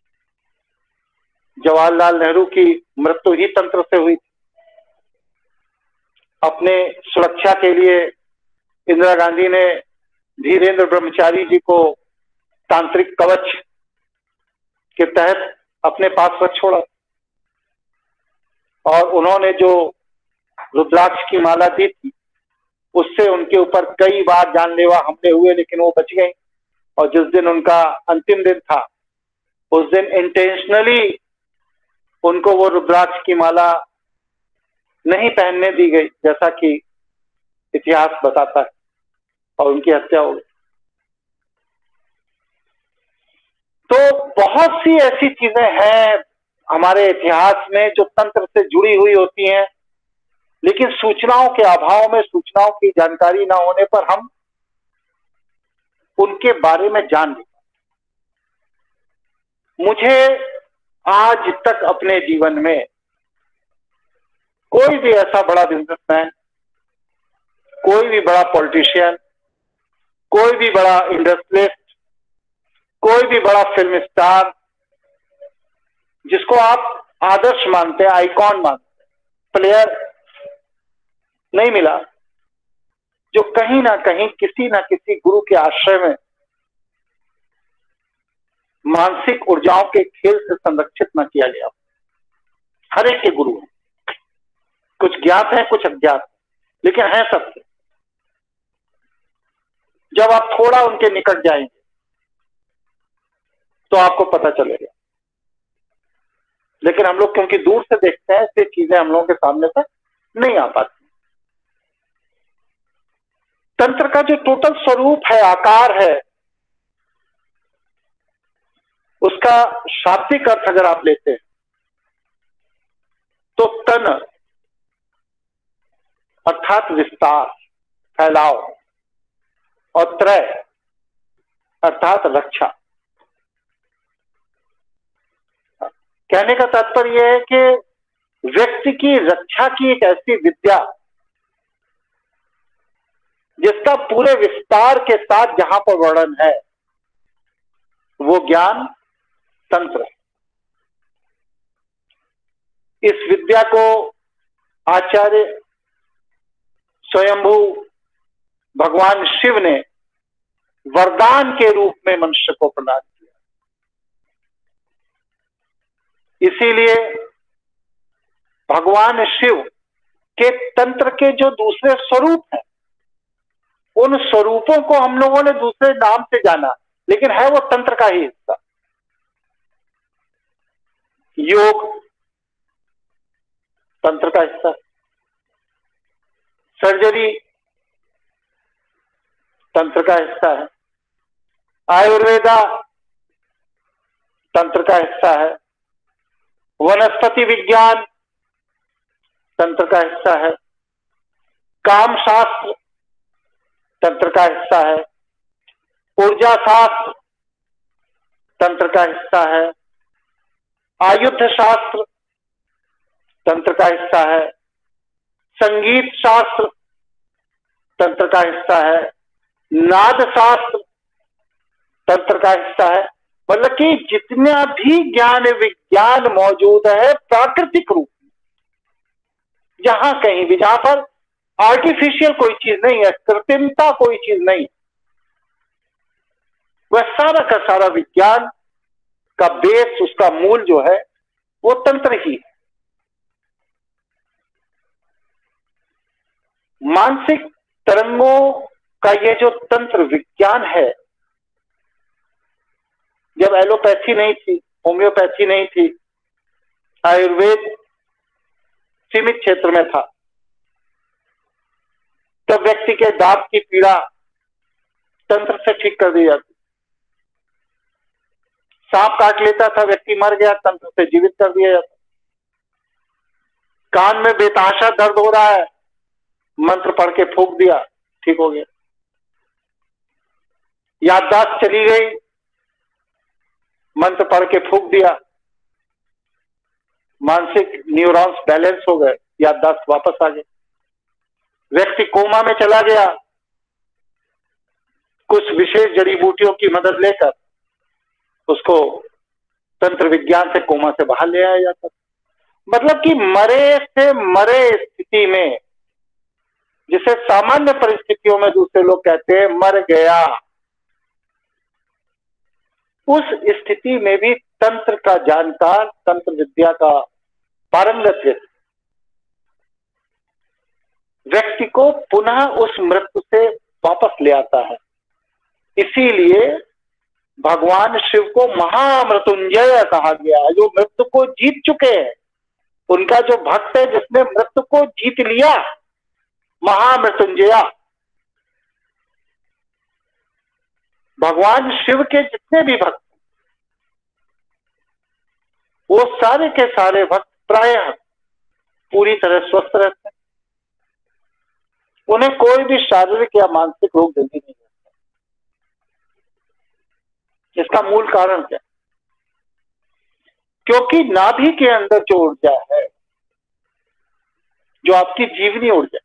जवाहरलाल नेहरू की मृत्यु ही तंत्र से हुई। अपने सुरक्षा के लिए इंदिरा गांधी ने धीरेन्द्र ब्रह्मचारी जी को तांत्रिक कवच के तहत अपने पास रख छोड़ा, और उन्होंने जो रुद्राक्ष की माला दी थी उससे उनके ऊपर कई बार जानलेवा हमले हुए, लेकिन वो बच गए। और जिस दिन उनका अंतिम दिन था, उस दिन इंटेंशनली उनको वो रुद्राक्ष की माला नहीं पहनने दी गई, जैसा कि इतिहास बताता है, और उनकी हत्या हो गई। तो बहुत सी ऐसी चीजें हैं हमारे इतिहास में जो तंत्र से जुड़ी हुई होती हैं, लेकिन सूचनाओं के अभाव में, सूचनाओं की जानकारी ना होने पर हम उनके बारे में जान नहीं। मुझे आज तक अपने जीवन में कोई भी ऐसा बड़ा बिजनेसमैन, कोई भी बड़ा पॉलिटिशियन, कोई भी बड़ा इंडस्ट्रियलिस्ट, कोई भी बड़ा फिल्म स्टार जिसको आप आदर्श मानते हैं, आइकॉन मानते हैं, प्लेयर नहीं मिला जो कहीं ना कहीं किसी ना किसी गुरु के आश्रय में मानसिक ऊर्जाओं के खेल से संरक्षित न किया गया। हर एक के गुरु हैं, कुछ ज्ञात है कुछ अज्ञात, लेकिन है सबसे। जब आप थोड़ा उनके निकट जाएंगे तो आपको पता चलेगा, लेकिन हम लोग क्योंकि दूर से देखते हैं इसलिए चीजें हम लोगों के सामने तक नहीं आ पाती। तंत्र का जो टोटल स्वरूप है, आकार है, उसका शाब्दिक अर्थ अगर आप लेते हैं तो तन अर्थात विस्तार, फैलाव, और त्रय अर्थात रक्षा। कहने का तात्पर्य यह है कि व्यक्ति की रक्षा की एक ऐसी विद्या जिसका पूरे विस्तार के साथ जहां पर वर्णन है वो ज्ञान तंत्र है। इस विद्या को आचार्य स्वयंभू भगवान शिव ने वरदान के रूप में मनुष्य को प्रदान किया। इसीलिए भगवान शिव के तंत्र के जो दूसरे स्वरूप हैं, उन स्वरूपों को हम लोगों ने दूसरे नाम से जाना, लेकिन है वो तंत्र का ही हिस्सा। योग तंत्र का हिस्सा, सर्जरी तंत्र का हिस्सा है, आयुर्वेदा तंत्र का हिस्सा है, वनस्पति विज्ञान तंत्र का हिस्सा है, काम शास्त्र तंत्र का हिस्सा है, ऊर्जा शास्त्र तंत्र का हिस्सा है, आयुध शास्त्र तंत्र का हिस्सा है, संगीत शास्त्र तंत्र का हिस्सा है, नाद शास्त्र तंत्र का हिस्सा है। मतलब कि जितना भी ज्ञान विज्ञान मौजूद है प्राकृतिक रूप में, जहां कहीं भी, जहां पर आर्टिफिशियल कोई चीज नहीं है, कृत्रिमता कोई चीज नहीं, वह सारा का सारा विज्ञान का बेस, उसका मूल जो है वो तंत्र ही है। मानसिक तरंगों का ये जो तंत्र विज्ञान है, जब एलोपैथी नहीं थी, होम्योपैथी नहीं थी, आयुर्वेद सीमित क्षेत्र में था, तब व्यक्ति के दांत की पीड़ा तंत्र से ठीक कर दी जाती। सांप काट लेता था, व्यक्ति मर गया, तंत्र से जीवित कर दिया जाता। कान में बेतहाशा दर्द हो रहा है, मंत्र पढ़ के फूंक दिया, ठीक हो गया। याददाश्त चली गई, मंत्र पढ़ के फूंक दिया, मानसिक न्यूरॉन्स बैलेंस हो गए, याददाश्त वापस आ गई। व्यक्ति कोमा में चला गया, कुछ विशेष जड़ी बूटियों की मदद लेकर उसको तंत्र विज्ञान से कोमा से बाहर ले आया जाता। मतलब कि मरे से मरे स्थिति में, जिसे सामान्य परिस्थितियों में दूसरे लोग कहते हैं मर गया, उस स्थिति में भी तंत्र का जानकार, तंत्र विद्या का पारंगत व्यक्ति को पुनः उस मृत्यु से वापस ले आता है। इसीलिए भगवान शिव को महामृत्युंजय कहा गया, जो मृत्यु को जीत चुके हैं। उनका जो भक्त है जिसने मृत्यु को जीत लिया, महामृत्युंजया। भगवान शिव के जितने भी भक्त, वो सारे के सारे भक्त प्रायः पूरी तरह स्वस्थ रहते हैं। उन्हें कोई भी शारीरिक या मानसिक रोग जल्दी नहीं होता। इसका मूल कारण क्या? क्योंकि नाभि के अंदर जो ऊर्जा है, जो आपकी जीवनी ऊर्जा,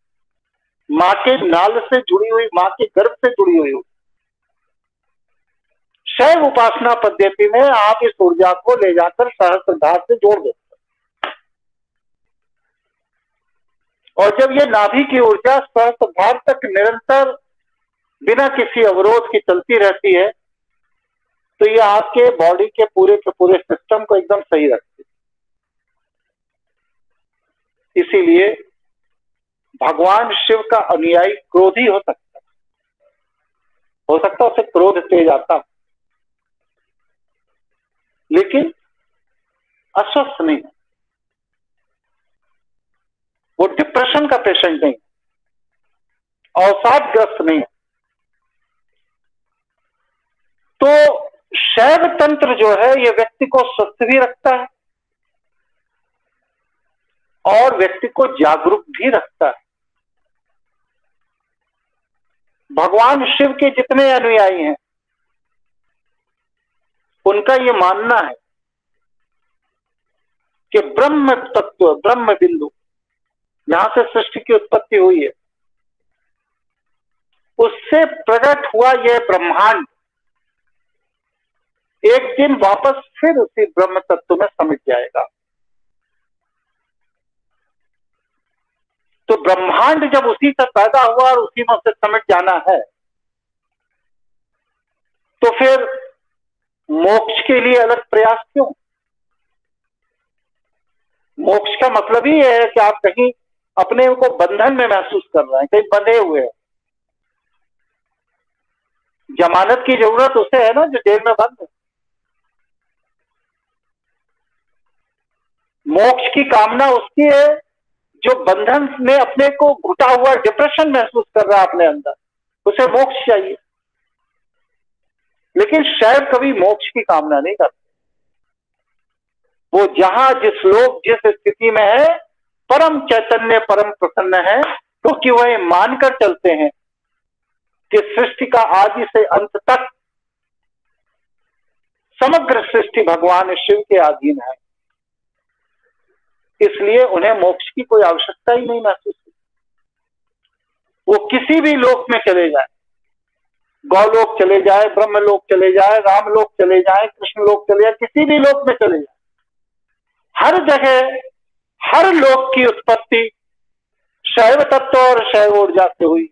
मां के नाल से जुड़ी हुई, मां के गर्भ से जुड़ी हुई, शैव उपासना पद्धति में आप इस ऊर्जा को ले जाकर सहस्त्रधार से जोड़ देते, और जब ये नाभि की ऊर्जा सहस्त्रधार तक निरंतर बिना किसी अवरोध की चलती रहती है, तो ये आपके बॉडी के पूरे सिस्टम को एकदम सही रखती है। इसीलिए भगवान शिव का अनुयायी क्रोधी हो सकता उसे क्रोध तेज आता, लेकिन अस्वस्थ नहीं, वो डिप्रेशन का पेशेंट नहीं, अवसादग्रस्त नहीं। तो शैव तंत्र जो है ये व्यक्ति को स्वस्थ भी रखता है और व्यक्ति को जागरूक भी रखता है। भगवान शिव के जितने अनुयायी हैं उनका ये मानना है कि ब्रह्म तत्व, ब्रह्म बिंदु, जहां से सृष्टि की उत्पत्ति हुई है, उससे प्रकट हुआ यह ब्रह्मांड एक दिन वापस फिर उसी ब्रह्म तत्व में समिट जाएगा। तो ब्रह्मांड जब उसी से पैदा हुआ और उसी में उसे समिट जाना है, तो फिर मोक्ष के लिए अलग प्रयास क्यों? मोक्ष का मतलब ही है कि आप कहीं अपने को बंधन में महसूस कर रहे हैं, कहीं बंधे हुए हैं। जमानत की जरूरत उसे है ना जो जेल में बंद है। मोक्ष की कामना उसकी है जो बंधन में अपने को घुटा हुआ डिप्रेशन महसूस कर रहा है अपने अंदर, उसे मोक्ष चाहिए। लेकिन शैव कभी मोक्ष की कामना नहीं करते। वो जहां जिस लोग जिस स्थिति में है, परम चैतन्य परम प्रसन्न है, क्योंकि वह मानकर चलते हैं कि सृष्टि का आदि से अंत तक समग्र सृष्टि भगवान शिव के अधीन है। इसलिए उन्हें मोक्ष की कोई आवश्यकता ही नहीं महसूस होती। वो किसी भी लोक में चले जाए, गौलोक चले जाए, ब्रह्मलोक चले जाए, रामलोक चले जाए, कृष्ण लोक चले जाए, किसी भी लोक में चले जाए, हर जगह हर लोक की उत्पत्ति शैव तत्व और शैव ऊर्जा से हुई।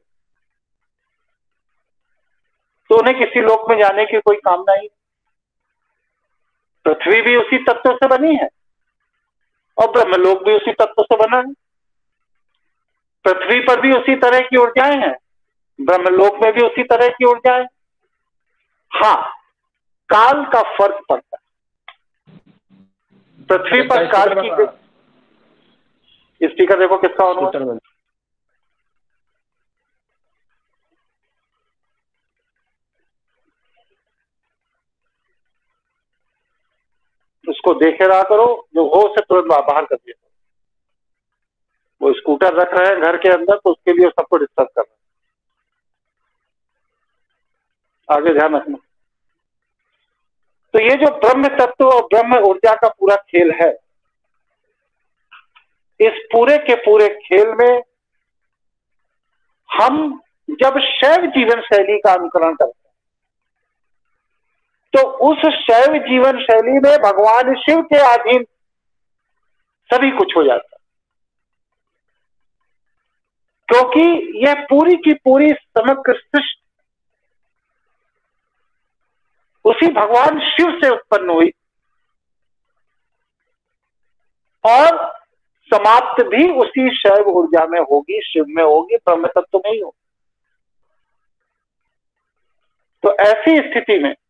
तो उन्हें किसी लोक में जाने की कोई कामना ही। पृथ्वी भी उसी तत्व से बनी है और ब्रह्मलोक भी उसी तत्व से बना है। पृथ्वी पर भी उसी तरह की ऊर्जाएं हैं, ब्रह्मलोक में भी उसी तरह की ऊर्जाएं। हाँ, काल का फर्क पड़ता है। पृथ्वी पर काल की, स्पीकर देखो किसका ऑन हुआ। उसको देखे रहा करो, जो हो से तुरंत बाहर कर दिया। वो स्कूटर रख रहे हैं घर के अंदर, तो उसके लिए सबको डिस्टर्ब कर रहे हैं। आगे ध्यान रखना। तो ये जो ब्रह्म तत्व और ब्रह्म ऊर्जा का पूरा खेल है, इस पूरे के पूरे खेल में हम जब शैव जीवन शैली का अनुकरण करते हैं, तो उस शैव जीवन शैली में भगवान शिव के अधीन सभी कुछ हो जाता है, क्योंकि यह पूरी की पूरी समग्र सृष्टि उसी भगवान शिव से उत्पन्न हुई और समाप्त भी उसी शैव ऊर्जा में होगी, शिव में होगी, ब्रह्म तत्व में ही होगी। तो ऐसी स्थिति में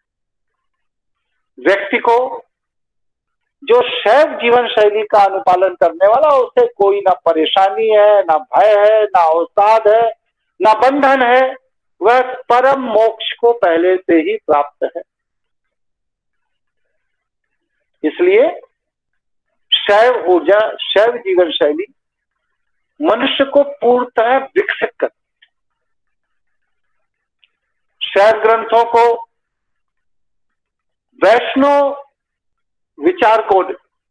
व्यक्ति को, जो शैव जीवन शैली का अनुपालन करने वाला, उसे कोई ना परेशानी है, ना भय है, ना अवसाद है, ना बंधन है, वह परम मोक्ष को पहले से ही प्राप्त है। इसलिए शैव ऊर्जा, शैव जीवन शैली मनुष्य को पूर्णतः विकसित करती है। शैव ग्रंथों को वैष्णव विचार कोड,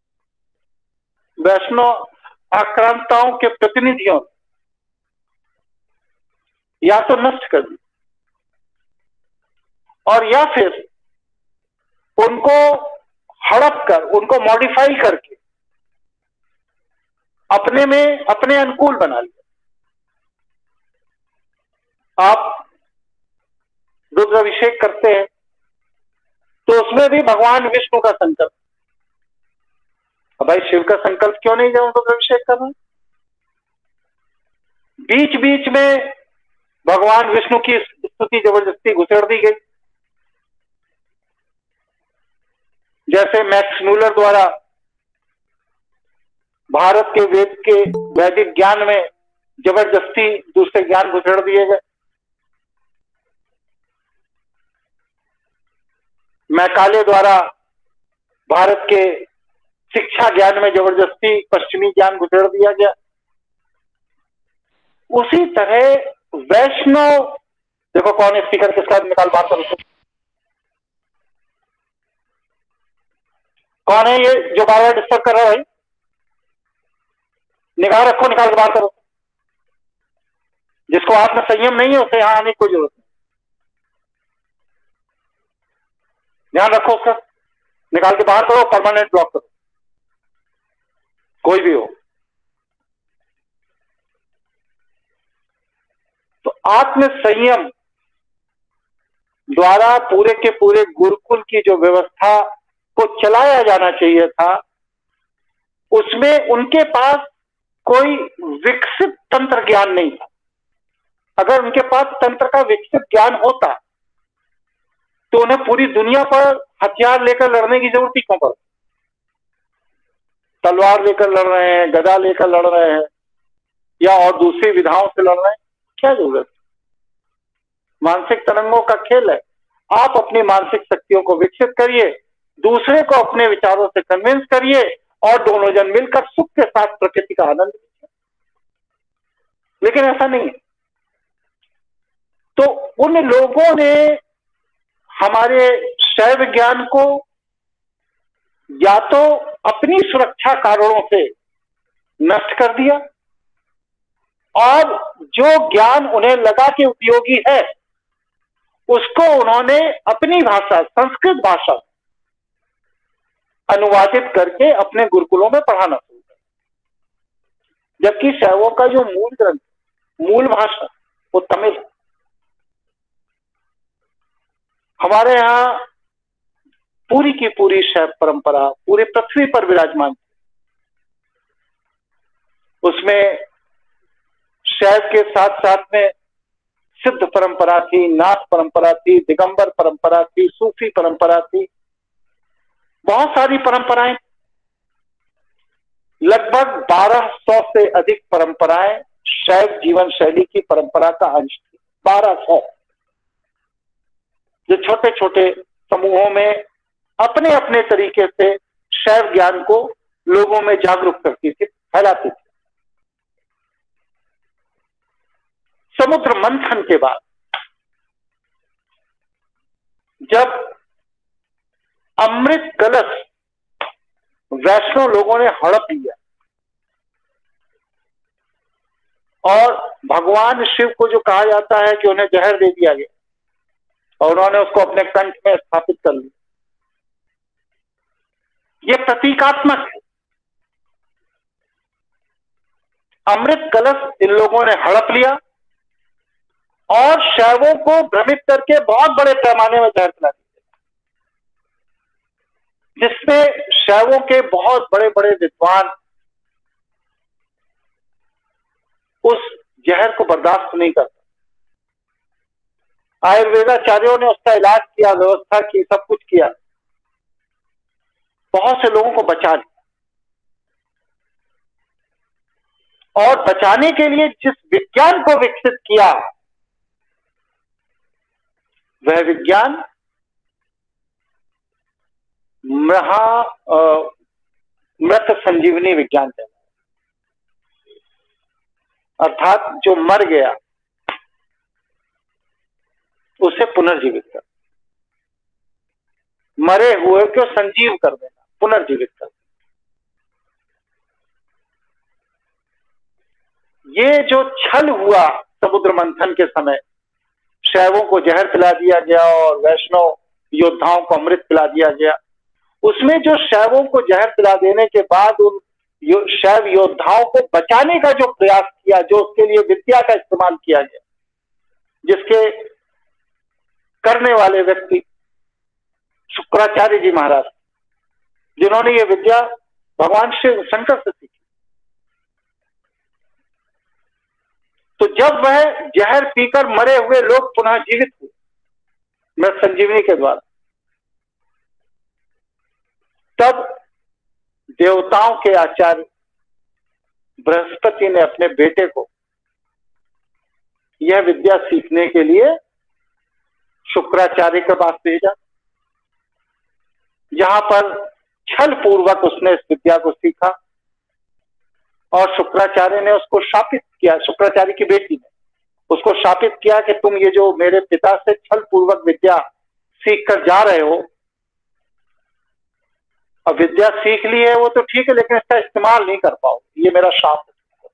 वैष्णव आक्रांताओं के प्रतिनिधियों या तो नष्ट कर दी, और या फिर उनको हड़प कर, उनको मॉडिफाई करके अपने में अपने अनुकूल बना लिया। आप रुद्राभिषेक करते हैं तो उसमें भी भगवान विष्णु का संकल्प। अब भाई शिव का संकल्प क्यों नहीं जाऊं रुद्राभिषेक करना? बीच बीच में भगवान विष्णु की स्तुति जबरदस्ती घुसेड़ दी गई। जैसे मैक्स मूलर द्वारा भारत के वेद के वैदिक ज्ञान में जबरदस्ती दूसरे ज्ञान घुसेड़ दिए गए। मैकाले द्वारा भारत के शिक्षा ज्ञान में जबरदस्ती पश्चिमी ज्ञान घुसेड़ दिया गया। उसी तरह वैष्णव, देखो कौन स्पीकर के साथ निकाल बात करो, कौन है ये जो बार बार डिस्टर्ब कर रहा है? भाई निगाह रखो, निकाल के बात करो। जिसको आत्म संयम नहीं है उसे यहां आने की कोई जरूरत नहीं। ध्यान रखो उसका, निकाल के बाहर करो, परमानेंट ब्लॉक करो, कोई भी हो। तो आत्म संयम द्वारा पूरे के पूरे गुरुकुल की जो व्यवस्था को चलाया जाना चाहिए था, उसमें उनके पास कोई विकसित तंत्र ज्ञान नहीं था। अगर उनके पास तंत्र का विकसित ज्ञान होता तो उन्हें पूरी दुनिया पर हथियार लेकर लड़ने की जरूरत ही क्यों पड़ती? तलवार लेकर लड़ रहे हैं, गदा लेकर लड़ रहे हैं, या और दूसरी विधाओं से लड़ रहे हैं, क्या जरूरत? मानसिक तरंगों का खेल है। आप अपनी मानसिक शक्तियों को विकसित करिए, दूसरे को अपने विचारों से कन्विंस करिए और दोनों जन मिलकर सुख के साथ प्रकृति का आनंद लीजिए। लेकिन ऐसा नहीं है। तो उन लोगों ने हमारे शैव ज्ञान को या तो अपनी सुरक्षा कारणों से नष्ट कर दिया, और जो ज्ञान उन्हें लगा कि उपयोगी है उसको उन्होंने अपनी भाषा, संस्कृत भाषा अनुवादित करके अपने गुरुकुलों में पढ़ाना शुरू कर। जबकि शैवों का जो मूल ग्रंथ, मूल भाषा वो तमिल है। हमारे यहाँ पूरी की पूरी शैव परंपरा पूरी पृथ्वी पर विराजमान थी। उसमें शैव के साथ साथ में सिद्ध परंपरा थी, नाथ परंपरा थी, दिगंबर परंपरा थी, सूफी परंपरा थी, बहुत सारी परंपराएं। लगभग 1200 से अधिक परंपराएं शैव जीवन शैली की परंपरा का अंश थी। 1200 जो छोटे छोटे समूहों में अपने अपने तरीके से शैव ज्ञान को लोगों में जागरूक करती थी, फैलाती थी। समुद्र मंथन के बाद जब अमृत कलश वैष्णव लोगों ने हड़प लिया और भगवान शिव को जो कहा जाता है कि उन्हें जहर दे दिया गया और उन्होंने उसको अपने कंठ में स्थापित कर लिया, ये प्रतीकात्मक है। अमृत कलश इन लोगों ने हड़प लिया और शैवों को भ्रमित करके बहुत बड़े पैमाने में जहर पिला दिया, जिसमें शैवों के बहुत बड़े बड़े विद्वान उस जहर को बर्दाश्त नहीं करते। आयुर्वेदाचार्यों ने उसका इलाज किया, व्यवस्था की, सब कुछ किया, बहुत से लोगों को बचा लिया। और बचाने के लिए जिस विज्ञान को विकसित किया वह विज्ञान मृत संजीवनी विज्ञान है। अर्थात जो मर गया उसे पुनर्जीवित कर, मरे हुए को संजीव कर देना, पुनर्जीवित कर देना। ये जो छल हुआ समुद्र मंथन के समय, शैवों को जहर पिला दिया गया और वैष्णव योद्धाओं को अमृत पिला दिया गया। उसमें जो शैवों को जहर पिला देने के बाद उन शैव योद्धाओं को बचाने का जो प्रयास किया, जो उसके लिए विद्या का इस्तेमाल किया गया, जिसके करने वाले व्यक्ति शुक्राचार्य जी महाराज, जिन्होंने ये विद्या भगवान शिव शंकर से सीखी। तो जब वह जहर पीकर मरे हुए लोग पुनः जीवित हुए मृत संजीवनी के द्वारा, तब देवताओं के आचार्य बृहस्पति ने अपने बेटे को यह विद्या सीखने के लिए शुक्राचार्य के पास भेजा। जहां पर छल पूर्वक उसने इस विद्या को सीखा और शुक्राचार्य ने उसको शापित किया, शुक्राचार्य की बेटी ने उसको शापित किया कि तुम ये जो मेरे पिता से छल पूर्वक विद्या सीख कर जा रहे हो, अब विद्या सीख ली है वो तो ठीक है, लेकिन इसका इस्तेमाल नहीं कर पाओ, ये मेरा शाप है।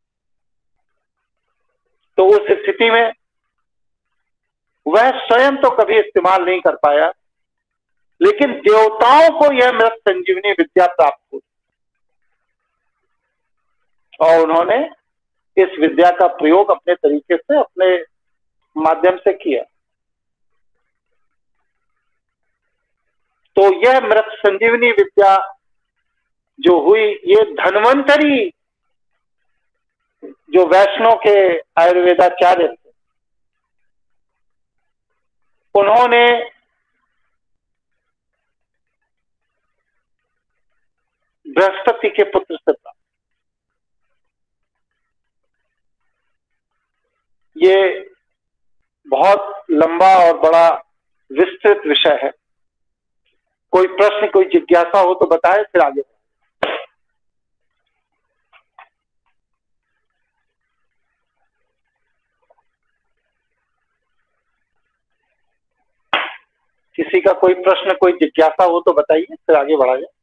तो उस स्थिति में वह स्वयं तो कभी इस्तेमाल नहीं कर पाया, लेकिन देवताओं को यह मृत संजीवनी विद्या प्राप्त हुई और उन्होंने इस विद्या का प्रयोग अपने तरीके से, अपने माध्यम से किया। तो यह मृत संजीवनी विद्या जो हुई, ये धन्वंतरी जो वैष्णव के आयुर्वेदाचार्य थे, उन्होंने बृहस्पति के पुत्र से प्राप्त। ये बहुत लंबा और बड़ा विस्तृत विषय है। कोई प्रश्न, कोई जिज्ञासा हो तो बताएं, फिर आगे। किसी का कोई प्रश्न, कोई जिज्ञासा हो तो बताइए, फिर आगे बढ़ा जाए।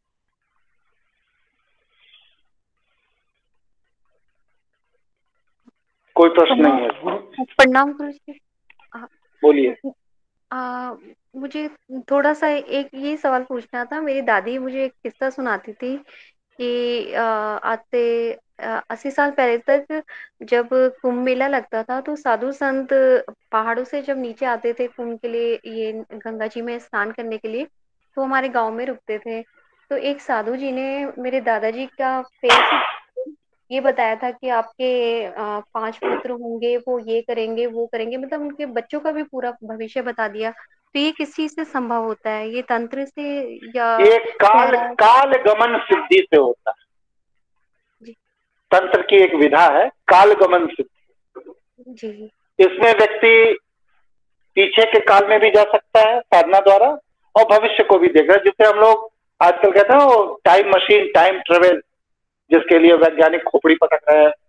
कोई प्रश्न नहीं है? प्रणाम गुरु जी। बोलिए। मुझे थोड़ा सा एक ये सवाल पूछना था। मेरी दादी मुझे एक किस्सा सुनाती थी कि आज से 80 साल पहले तक जब कुंभ मेला लगता था तो साधु संत पहाड़ों से जब नीचे आते थे कुंभ के लिए, ये गंगा जी में स्नान करने के लिए, तो हमारे गांव में रुकते थे। तो एक साधु जी ने मेरे दादाजी का फेस ये बताया था कि आपके 5 पुत्र होंगे, वो ये करेंगे वो करेंगे, मतलब उनके बच्चों का भी पूरा भविष्य बता दिया। तो ये किस चीज से संभव होता है? ये तंत्र से या ये काल गमन सिद्धि से होता है जी। तंत्र की एक विधा है काल गमन सिद्धि जी। इसमें व्यक्ति पीछे के काल में भी जा सकता है साधना द्वारा और भविष्य को भी देख रहा है, जिसे हम लोग आजकल कहते हैं वो टाइम मशीन, टाइम ट्रेवल, जिसके लिए वैज्ञानिक खोपड़ी पटक रहे हैं।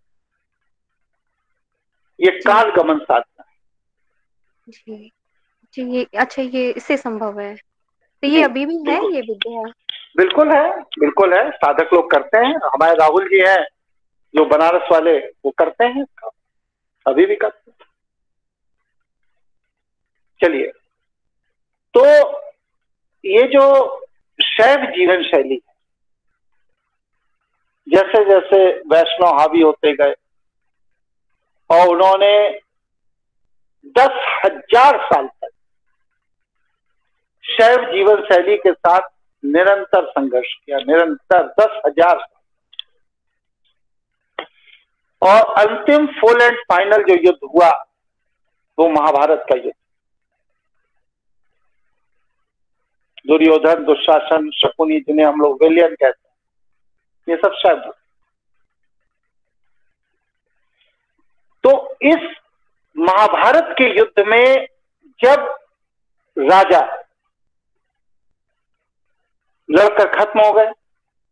ये काल गमन साधना है जी जी। ये अच्छा, ये इससे संभव है? तो ये अभी भी है ये विद्या? बिल्कुल है, बिल्कुल है। साधक लोग करते हैं। हमारे राहुल जी हैं जो बनारस वाले, वो करते हैं, अभी भी करते हैं। चलिए, तो ये जो शैव जीवन शैली है, जैसे जैसे वैष्णव हावी होते गए और उन्होंने 10,000 साल तक शैव जीवन शैली के साथ निरंतर संघर्ष किया, निरंतर 10,000 साल। और अंतिम फुल एंड फाइनल जो युद्ध हुआ वो महाभारत का युद्ध। दुर्योधन, दुशासन, शकुनी, जिन्हें हम लोग विलियन कहते हैं, ये सब शब्द। तो इस महाभारत के युद्ध में जब राजा लड़कर खत्म हो गए,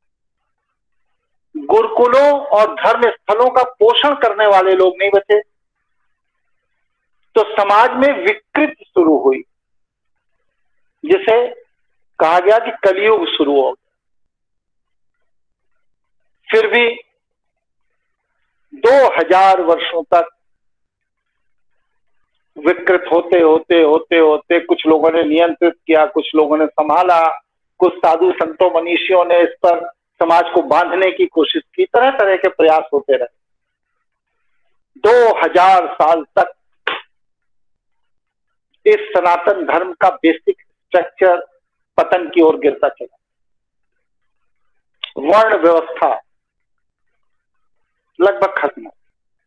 गुरुकुलों और धर्म स्थलों का पोषण करने वाले लोग नहीं बचे, तो समाज में विकृति शुरू हुई, जिसे कहा गया कि कलयुग शुरू हो गया। फिर भी 2000 वर्षों तक विकृत होते होते होते होते कुछ लोगों ने नियंत्रित किया, कुछ लोगों ने संभाला, कुछ साधु संतों मनीषियों ने इस पर समाज को बांधने की कोशिश की, तरह तरह के प्रयास होते रहे। 2000 साल तक इस सनातन धर्म का बेसिक स्ट्रक्चर पतन की ओर गिरता चला। वर्ण व्यवस्था लगभग खत्म हो।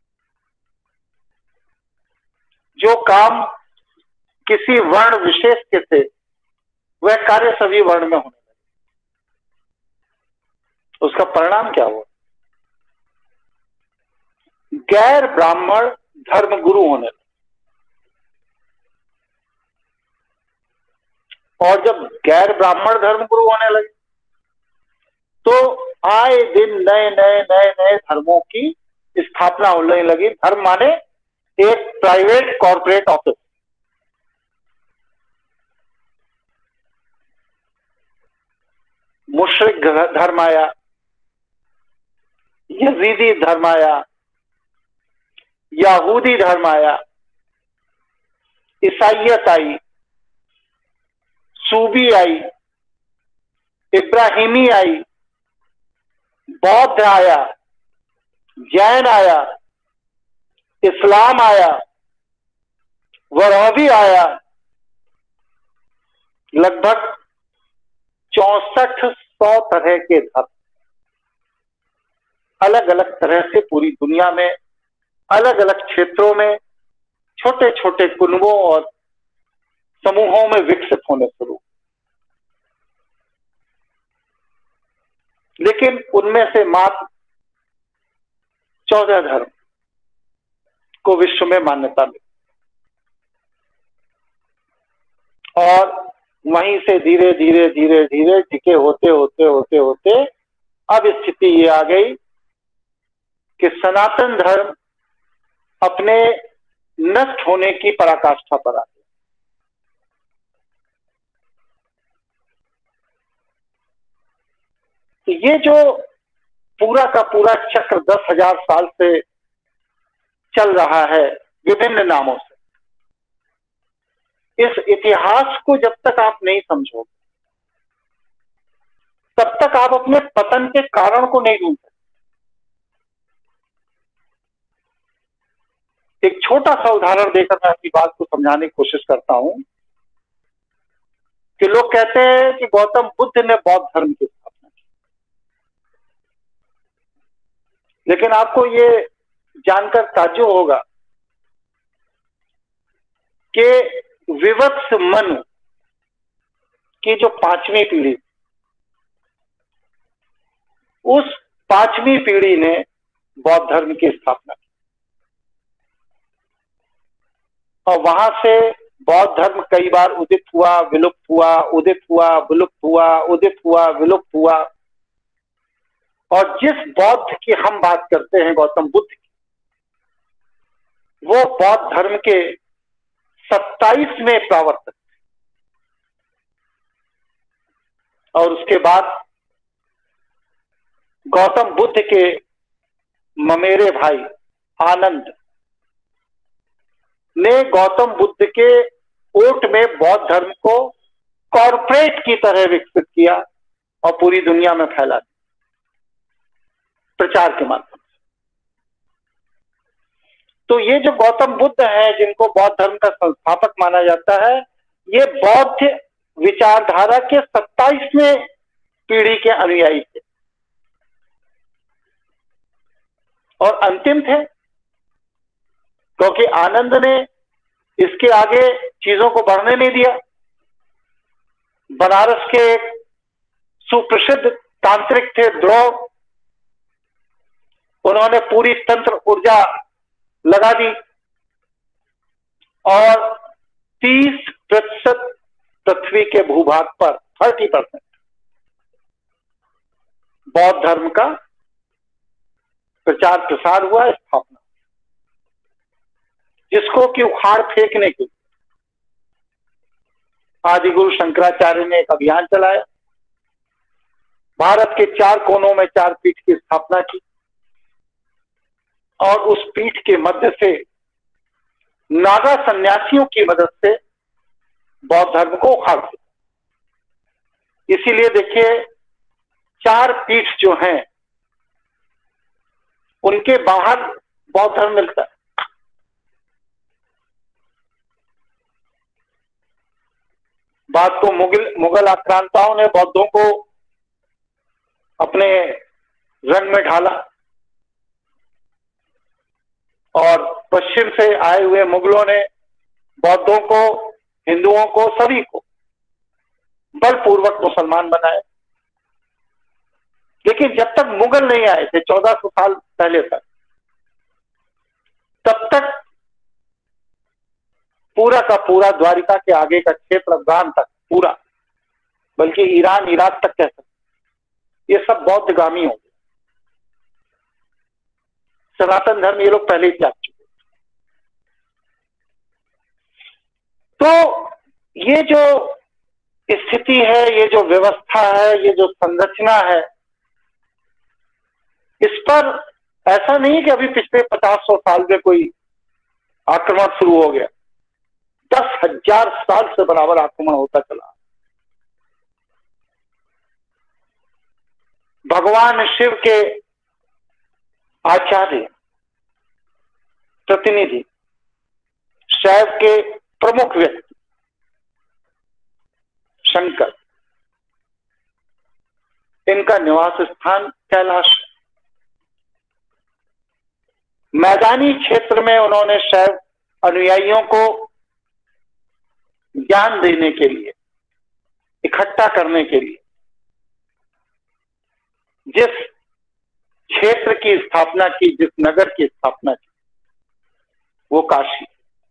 जो काम किसी वर्ण विशेष के थे वह कार्य सभी वर्ण में होने लगे। उसका परिणाम क्या हुआ? गैर ब्राह्मण धर्म गुरु होने लगे। और जब गैर ब्राह्मण धर्म गुरु होने लगे तो आए दिन नए नए नए नए धर्मों की स्थापना होने लगी। धर्म माने एक प्राइवेट कॉर्पोरेट ऑफिस। मुशरिक धर्म आया, यजीदी धर्म आया, यहूदी धर्म आया, ईसाइयत आई, सूबी आई, इब्राहिमी आई, बौद्ध आया, जैन आया, इस्लाम आया, वरहबी आया। लगभग 6400 तरह के धर्म अलग अलग तरह से पूरी दुनिया में अलग अलग क्षेत्रों में छोटे छोटे कुनबों और समूहों में विकसित होने शुरू। लेकिन उनमें से मात्र 14 धर्म को विश्व में मान्यता मिली और वहीं से धीरे धीरे धीरे धीरे टिके होते होते होते होते अब स्थिति ये आ गई कि सनातन धर्म अपने नष्ट होने की पराकाष्ठा पर आ गया। ये जो पूरा का पूरा चक्र 10,000 साल से चल रहा है विभिन्न नामों से, इस इतिहास को जब तक आप नहीं समझोगे तब तक आप अपने पतन के कारण को नहीं ढूंढ सकते। एक छोटा सा उदाहरण देकर मैं अपनी बात को समझाने की कोशिश करता हूं कि लोग कहते हैं कि गौतम बुद्ध ने बौद्ध धर्म की स्थापना की, लेकिन आपको ये जानकर ताज्जुब होगा कि विवत्स मनु की जो 5वीं पीढ़ी, उस 5वीं पीढ़ी ने बौद्ध धर्म की स्थापना की और वहां से बौद्ध धर्म कई बार उदित हुआ, विलुप्त हुआ, उदित हुआ, विलुप्त हुआ, उदित हुआ, विलुप्त हुआ। और जिस बौद्ध की हम बात करते हैं गौतम बुद्ध की, वो बौद्ध धर्म के 27वें प्रवर्तक और उसके बाद गौतम बुद्ध के ममेरे भाई आनंद ने गौतम बुद्ध के ओट में बौद्ध धर्म को कॉर्पोरेट की तरह विकसित किया और पूरी दुनिया में फैला दिया प्रचार के माध्यम से। तो ये जो गौतम बुद्ध हैं जिनको बौद्ध धर्म का संस्थापक माना जाता है, ये बौद्ध विचारधारा के 27वें पीढ़ी के अनुयायी थे और अंतिम थे, क्योंकि आनंद ने इसके आगे चीजों को बढ़ने नहीं दिया। बनारस के एक सुप्रसिद्ध तांत्रिक थे ध्रुव, उन्होंने पूरी तंत्र ऊर्जा लगा दी और 30% पृथ्वी के भूभाग पर 30% बौद्ध धर्म का प्रचार प्रसार हुआ, स्थापना, जिसको कि उखाड़ फेंकने के आदिगुरु शंकराचार्य ने एक अभियान चलाया। भारत के 4 कोनों में 4 पीठ की स्थापना की और उस पीठ के मध्य से नागा सन्यासियों की मदद से बौद्ध धर्म को उखाड़ दिया। इसीलिए देखिए 4 पीठ जो हैं उनके बाहर बौद्ध धर्म मिलता है। बाद को मुगल आक्रांताओं ने बौद्धों को अपने रंग में ढाला और पश्चिम से आए हुए मुगलों ने बौद्धों को, हिंदुओं को, सभी को बलपूर्वक मुसलमान बनाए। लेकिन जब तक मुगल नहीं आए थे 1400 साल पहले तक, तब तक पूरा का पूरा द्वारिका के आगे का क्षेत्र, अफगान तक पूरा, बल्कि ईरान, इराक तक कह सकते, ये सब बौद्धगामी हो गए। सनातन धर्म ये लोग पहले ही त्याग चुके। तो ये जो स्थिति है, ये जो व्यवस्था है, ये जो संरचना है, इस पर ऐसा नहीं कि अभी पिछले 50-100 साल में कोई आक्रमण शुरू हो गया। 10,000 साल से बराबर आक्रमण होता चला। भगवान शिव के आचार्य, प्रतिनिधि, शैव के प्रमुख व्यक्ति शंकर, इनका निवास स्थान कैलाश। मैदानी क्षेत्र में उन्होंने शैव अनुयायियों को ज्ञान देने के लिए, इकट्ठा करने के लिए जिस क्षेत्र की स्थापना की, जिस नगर की स्थापना की, वो काशी,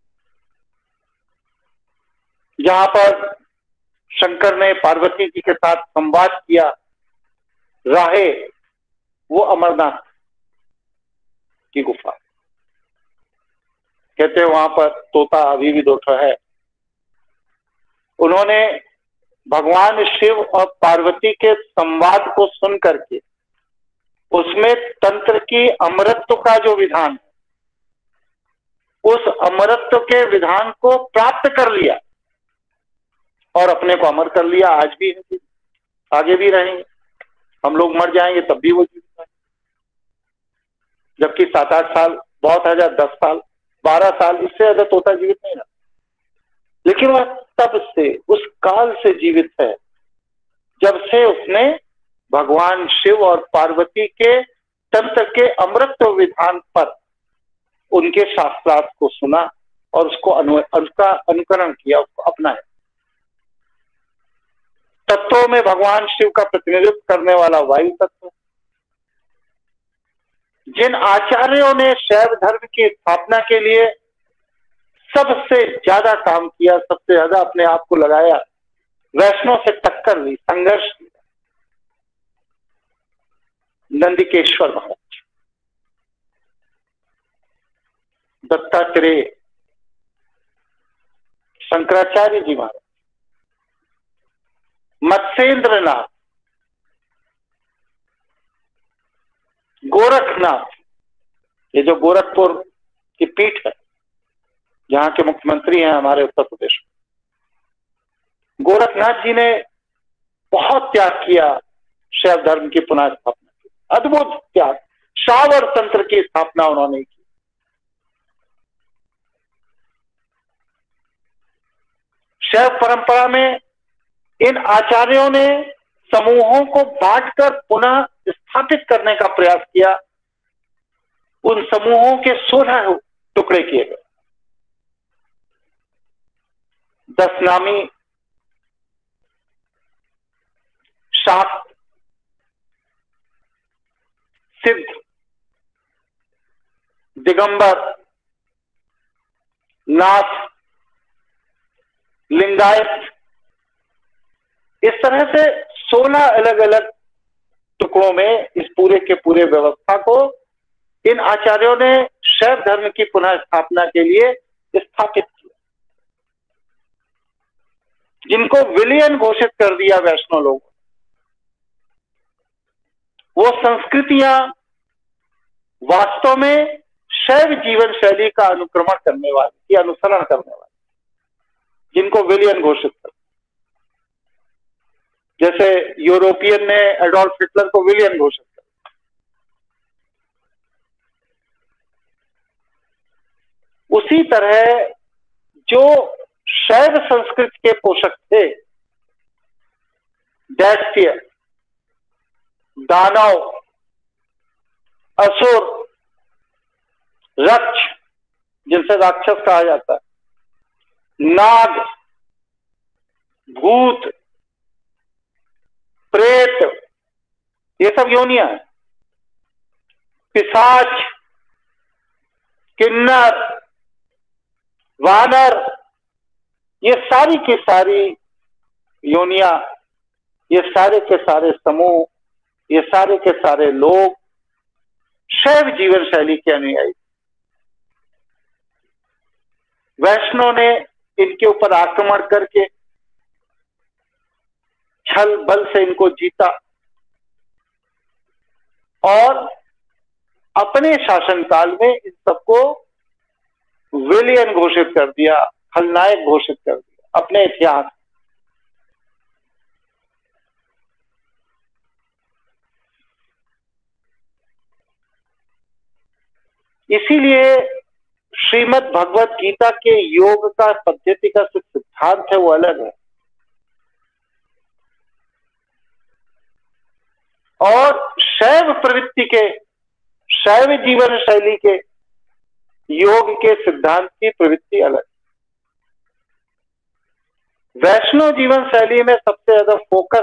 जहां पर शंकर ने पार्वती जी के साथ संवाद किया, राहे, वो अमरनाथ की गुफा। कहते हैं वहां पर तोता अभी भी दोठा है। उन्होंने भगवान शिव और पार्वती के संवाद को सुन करके उसमें तंत्र की अमरत्व का जो विधान है, उस अमरत्व के विधान को प्राप्त कर लिया और अपने को अमर कर लिया। आज भी है, आगे भी रहेंगे। हम लोग मर जाएंगे तब भी वो जीवित रहेंगे। जबकि 7-8 साल बहुत है, 10 साल, 12 साल, इससे ज्यादा तोता जीवित नहीं रहा। लेकिन वह तब से, उस काल से जीवित है जब से उसने भगवान शिव और पार्वती के तंत्र के अमृत विधान पर उनके शास्त्रार्थ को सुना और उसको उसका अनुकरण किया, उसको अपनाया। तत्वों में भगवान शिव का प्रतिनिधित्व करने वाला वायु तत्व। जिन आचार्यों ने शैव धर्म की स्थापना के लिए सबसे ज्यादा काम किया, सबसे ज्यादा अपने आप को लगाया, वैष्णव से टक्कर ली, संघर्ष किया, नंदिकेश्वर महाराज, दत्तात्रेय, शंकराचार्य जी महाराज, मत्स्येंद्रनाथ, गोरखनाथ, ये जो गोरखपुर की पीठ है, जहां के मुख्यमंत्री हैं हमारे उत्तर प्रदेश में, गोरखनाथ जी ने बहुत त्याग किया शैव धर्म की पुनः स्थापना की। अद्भुत त्याग, शावर तंत्र की स्थापना उन्होंने की। शैव परंपरा में इन आचार्यों ने समूहों को बांटकर पुनः स्थापित करने का प्रयास किया। उन समूहों के 16 टुकड़े किए गए। 10 नामी, शाक्त, सिद्ध, दिगंबर, नाथ, लिंगायत, इस तरह से 16 अलग अलग टुकड़ों में इस पूरे के पूरे व्यवस्था को इन आचार्यों ने शैव धर्म की पुनः स्थापना के लिए स्थापित किया, जिनको विलयन घोषित कर दिया वैष्णव लोगों। वो संस्कृतियां वास्तव में शैव जीवन शैली का अनुक्रमण करने वाले या अनुसरण करने वाले, जिनको विलियन घोषित कर, जैसे यूरोपियन ने एडोल्फ हिटलर को विलियन घोषित कर, उसी तरह जो शैव संस्कृति के पोषक थे, दैत्य, दानव, असुर, रक्ष जिनसे राक्षस कहा जाता है, नाग, भूत, प्रेत, ये सब योनियां हैं, पिशाच, किन्नर, वानर, ये सारी की सारी योनियां, ये सारे के सारे समूह, ये सारे के सारे लोग शैव जीवन शैली के अनुयायी। वैष्णव ने इनके ऊपर आक्रमण करके छल बल से इनको जीता और अपने शासनकाल में इन सबको विलियन घोषित कर दिया, खलनायक घोषित कर दिया अपने इतिहास। इसीलिए श्रीमद् भगवत गीता के योग का पद्धति का सिद्धांत है वो अलग है, और शैव प्रवृत्ति के, शैव जीवन शैली के योग के सिद्धांत की प्रवृत्ति अलग। वैष्णव जीवन शैली में सबसे ज्यादा फोकस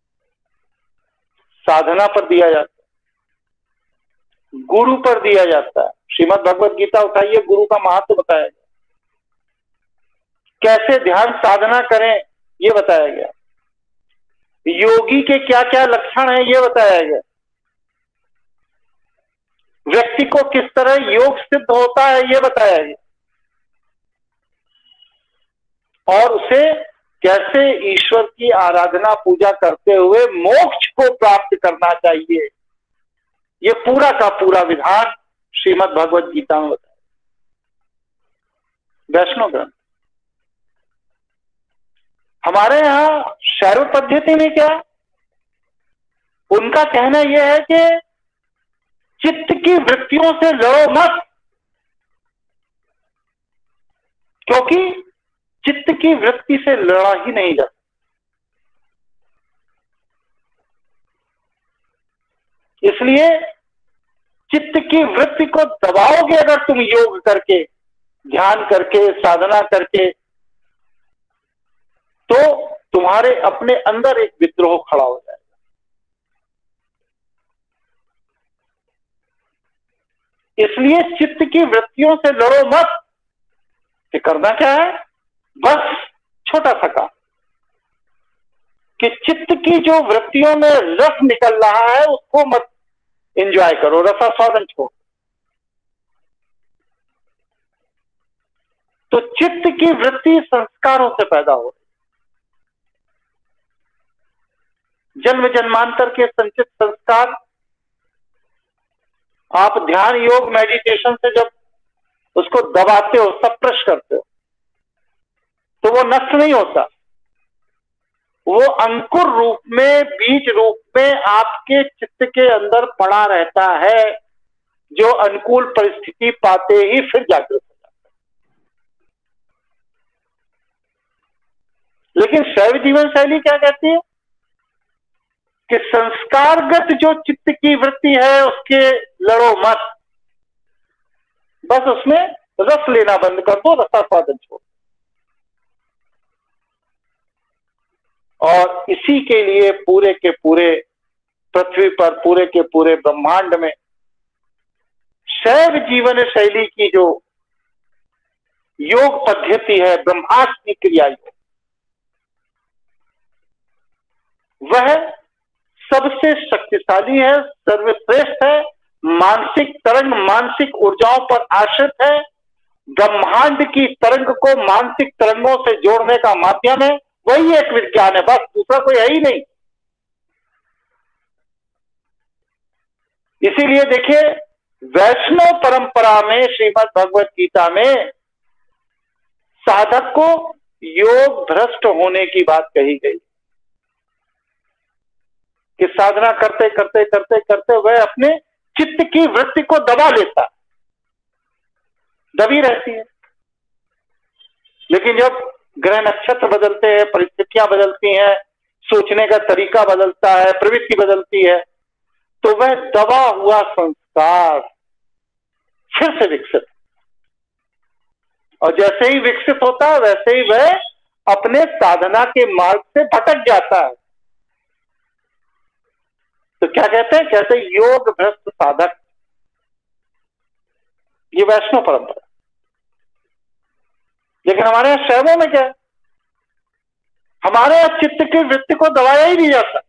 साधना पर दिया जाता है, गुरु पर दिया जाता है। श्रीमद् भगवत गीता उठाइए, गुरु का महत्व बताया गया, कैसे ध्यान साधना करें ये बताया गया, योगी के क्या क्या लक्षण हैं ये बताया गया, व्यक्ति को किस तरह योग सिद्ध होता है ये बताया गया, और उसे कैसे ईश्वर की आराधना पूजा करते हुए मोक्ष को प्राप्त करना चाहिए, ये पूरा का पूरा विधान श्रीमद् भगवत गीता में बताया। वैष्णव ग्रंथ। हमारे यहां शैव पद्धति में क्या, उनका कहना यह है कि चित्त की वृत्तियों से लड़ो मत, क्योंकि चित्त की वृत्ति से लड़ा ही नहीं जाता। इसलिए चित्त की वृत्ति को दबाओगे अगर तुम योग करके, ध्यान करके, साधना करके, तो तुम्हारे अपने अंदर एक विद्रोह खड़ा हो जाएगा। इसलिए चित्त की वृत्तियों से लड़ो मत। कि करना क्या है, बस छोटा सा काम कि चित्त की जो वृत्तियों में रस निकल रहा है उसको मत एंजॉय करो, रसास्वादन छोड़ो। तो चित्त की वृत्ति संस्कारों से पैदा हो रही, जन्म जन्मांतर के संचित संस्कार। आप ध्यान योग मेडिटेशन से जब उसको दबाते हो, सप्रेस करते हो, तो वो नष्ट नहीं होता, वो अंकुर रूप में, बीज रूप में आपके चित्त के अंदर पड़ा रहता है, जो अनुकूल परिस्थिति पाते ही फिर जागृत हो जाता है। लेकिन शैव जीवन शैली क्या कहती है कि संस्कारगत जो चित्त की वृत्ति है उसके लड़ो मत, बस उसमें रस लेना बंद कर दो, रसास्वादन छोड़। और इसी के लिए पूरे के पूरे पृथ्वी पर, पूरे के पूरे ब्रह्मांड में शैव जीवन शैली की जो योग पद्धति है, ब्रह्मास्त्र क्रिया योग, वह सबसे शक्तिशाली है, सर्वश्रेष्ठ है, मानसिक तरंग, मानसिक ऊर्जाओं पर आश्रित है, ब्रह्मांड की तरंग को मानसिक तरंगों से जोड़ने का माध्यम है। वही एक विज्ञान है, बस दूसरा कोई है ही नहीं। इसीलिए देखिए, वैष्णव परंपरा में श्रीमद् भगवत गीता में साधक को योग भ्रष्ट होने की बात कही गई कि साधना करते करते करते करते वह अपने चित्त की वृत्ति को दबा लेता, दबी रहती है। लेकिन जब ग्रह नक्षत्र बदलते हैं, परिस्थितियां बदलती हैं, सोचने का तरीका बदलता है, प्रवृत्ति बदलती है, तो वह दबा हुआ संस्कार फिर से विकसित, और जैसे ही विकसित होता है वैसे ही वह अपने साधना के मार्ग से भटक जाता है। तो क्या कहते हैं? कहते हैं योग भ्रष्ट साधक। ये वैष्णव परंपरा। लेकिन हमारे यहां शैवों में क्या है? हमारे यहां चित्त की वृत्ति को दबाया ही नहीं जाता।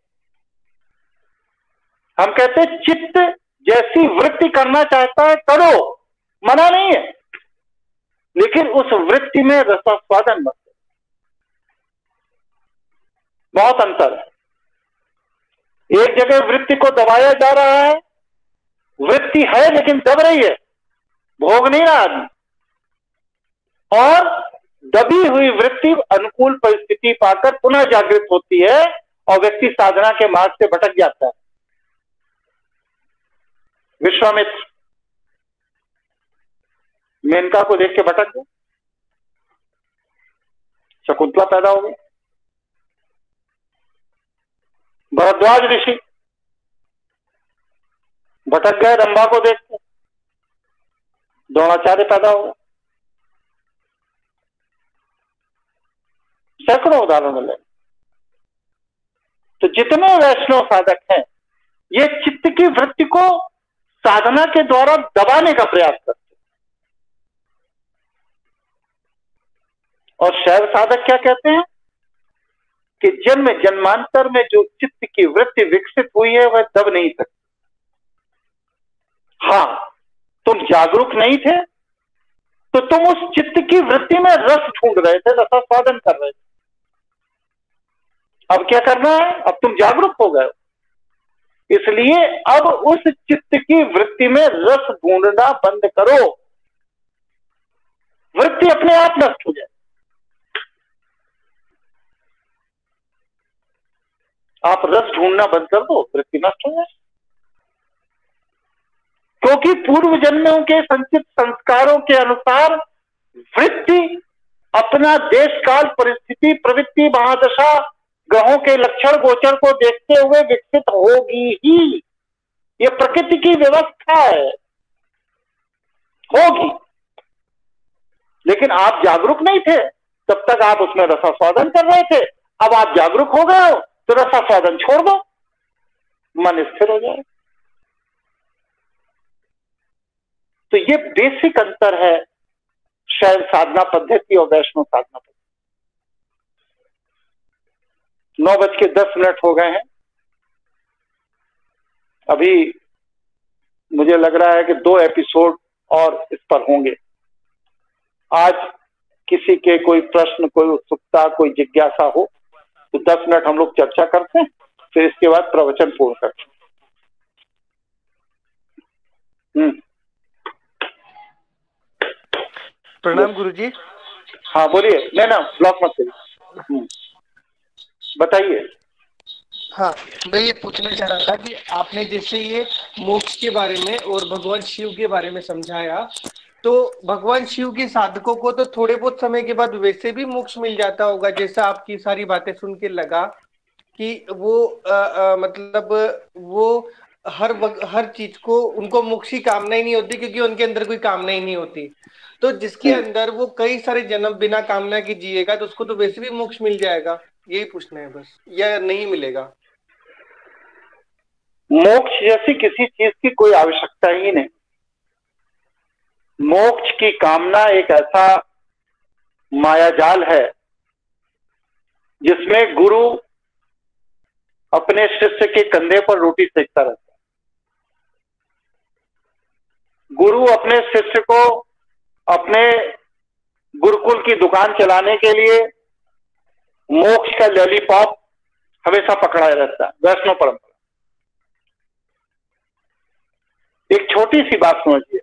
हम कहते हैं चित्त जैसी वृत्ति करना चाहता है करो, मना नहीं है, लेकिन उस वृत्ति में रसास्वादन मत। बहुत अंतर है। एक जगह वृत्ति को दबाया जा रहा है, वृत्ति है लेकिन दब रही है, भोग नहीं रहा आदमी, और दबी हुई वृत्ति अनुकूल परिस्थिति पाकर पुनः जागृत होती है और व्यक्ति साधना के मार्ग से भटक जाता है। विश्वामित्र मेनका को देख के भटक गए, शकुंतला पैदा हो गई। भरद्वाज ऋषि भटक गए रंभा को देख के, द्रोणाचार्य पैदा हो गए। सैकड़ों उदाहरण मिले। तो जितने वैष्णव साधक हैं ये चित्त की वृत्ति को साधना के द्वारा दबाने का प्रयास करते हैं। और शैव साधक क्या कहते हैं कि जन्म जन्मांतर में जो चित्त की वृत्ति विकसित हुई है वह दब नहीं सकती। हाँ, तुम जागरूक नहीं थे तो तुम उस चित्त की वृत्ति में रस ढूंढ रहे थे, रसास्वादन कर रहे थे। अब क्या करना है? अब तुम जागरूक हो गए, इसलिए अब उस चित्त की वृत्ति में रस ढूंढना बंद करो, वृत्ति अपने आप नष्ट हो जाए। आप रस ढूंढना बंद कर दो, वृत्ति नष्ट हो जाए। क्योंकि पूर्व जन्मों के संचित संस्कारों के अनुसार वृत्ति अपना देश काल परिस्थिति प्रवृत्ति महादशा ग्रहों के लक्षण गोचर को देखते हुए विकसित होगी ही। ये प्रकृति की व्यवस्था है, होगी। लेकिन आप जागरूक नहीं थे, तब तक आप उसमें रसास्वादन कर रहे थे। अब आप जागरूक हो गए हो तो रसास्वादन छोड़ दो, मन स्थिर हो जाए। तो ये बेसिक अंतर है शैव साधना पद्धति और वैष्णव साधना पद्धति। 9:10 हो गए हैं। अभी मुझे लग रहा है कि 2 एपिसोड और इस पर होंगे। आज किसी के कोई प्रश्न, कोई उत्सुकता, कोई जिज्ञासा हो तो 10 मिनट हम लोग चर्चा करते हैं, फिर इसके बाद प्रवचन पूर्ण करते हैं। प्रणाम गुरुजी। हाँ बोलिए। नहीं ना, ब्लॉक मत करिए, बताइए। हाँ, मैं ये पूछना चाह रहा था कि आपने जैसे ये मोक्ष के बारे में और भगवान शिव के बारे में समझाया, तो भगवान शिव के साधकों को तो थोड़े बहुत समय के बाद वैसे भी मोक्ष मिल जाता होगा। जैसा आपकी सारी बातें सुन के लगा कि वो मतलब वो हर चीज को, उनको मोक्ष की कामना ही नहीं होती, क्योंकि उनके अंदर कोई कामना ही नहीं होती। तो जिसके अंदर वो कई सारे जन्म बिना कामना के जिएगा तो उसको तो वैसे भी मोक्ष मिल जाएगा। यही पूछना है बस, या नहीं मिलेगा? मोक्ष जैसी किसी चीज की कोई आवश्यकता ही नहीं। मोक्ष की कामना एक ऐसा मायाजाल है जिसमें गुरु अपने शिष्य के कंधे पर रोटी सेकता रहता है। गुरु अपने शिष्य को अपने गुरुकुल की दुकान चलाने के लिए मोक्ष का लॉलीपॉप हमेशा पकड़ाए रहता है। वैष्णव परंपरा एक छोटा छोटी सी बात समझिए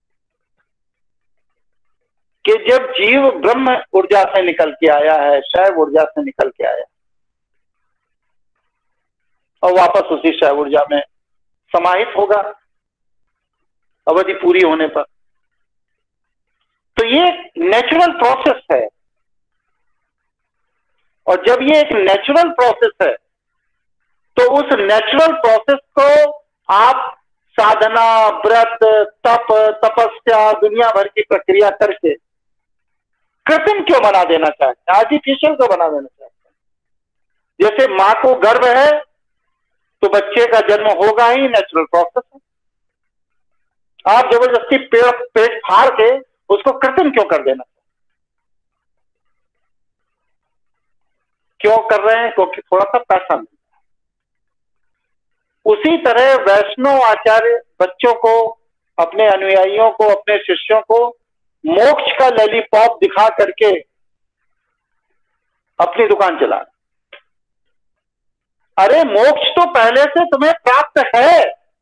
कि जब जीव ब्रह्म ऊर्जा से निकल के आया है, शैव ऊर्जा से निकल के आया और वापस उसी शैव ऊर्जा में समाहित होगा अवधि पूरी होने पर, तो ये नेचुरल प्रोसेस है। और जब ये एक नेचुरल प्रोसेस है तो उस नेचुरल प्रोसेस को आप साधना, व्रत, तप, तपस्या, दुनिया भर की प्रक्रिया करके कृत्रिम क्यों बना देना चाहते हैं, आर्टिफिशियल क्यों बना देना चाहते हैं? जैसे मां को गर्भ है तो बच्चे का जन्म होगा ही, नेचुरल प्रोसेस है। आप जबरदस्ती पेट फाड़ के उसको कृत्रिम क्यों कर देना? क्यों कर रहे हैं? क्योंकि थोड़ा सा पैसा मिलता है। उसी तरह वैष्णव आचार्य बच्चों को, अपने अनुयायियों को, अपने शिष्यों को मोक्ष का लॉलीपॉप दिखा करके अपनी दुकान चला। अरे मोक्ष तो पहले से तुम्हें प्राप्त है।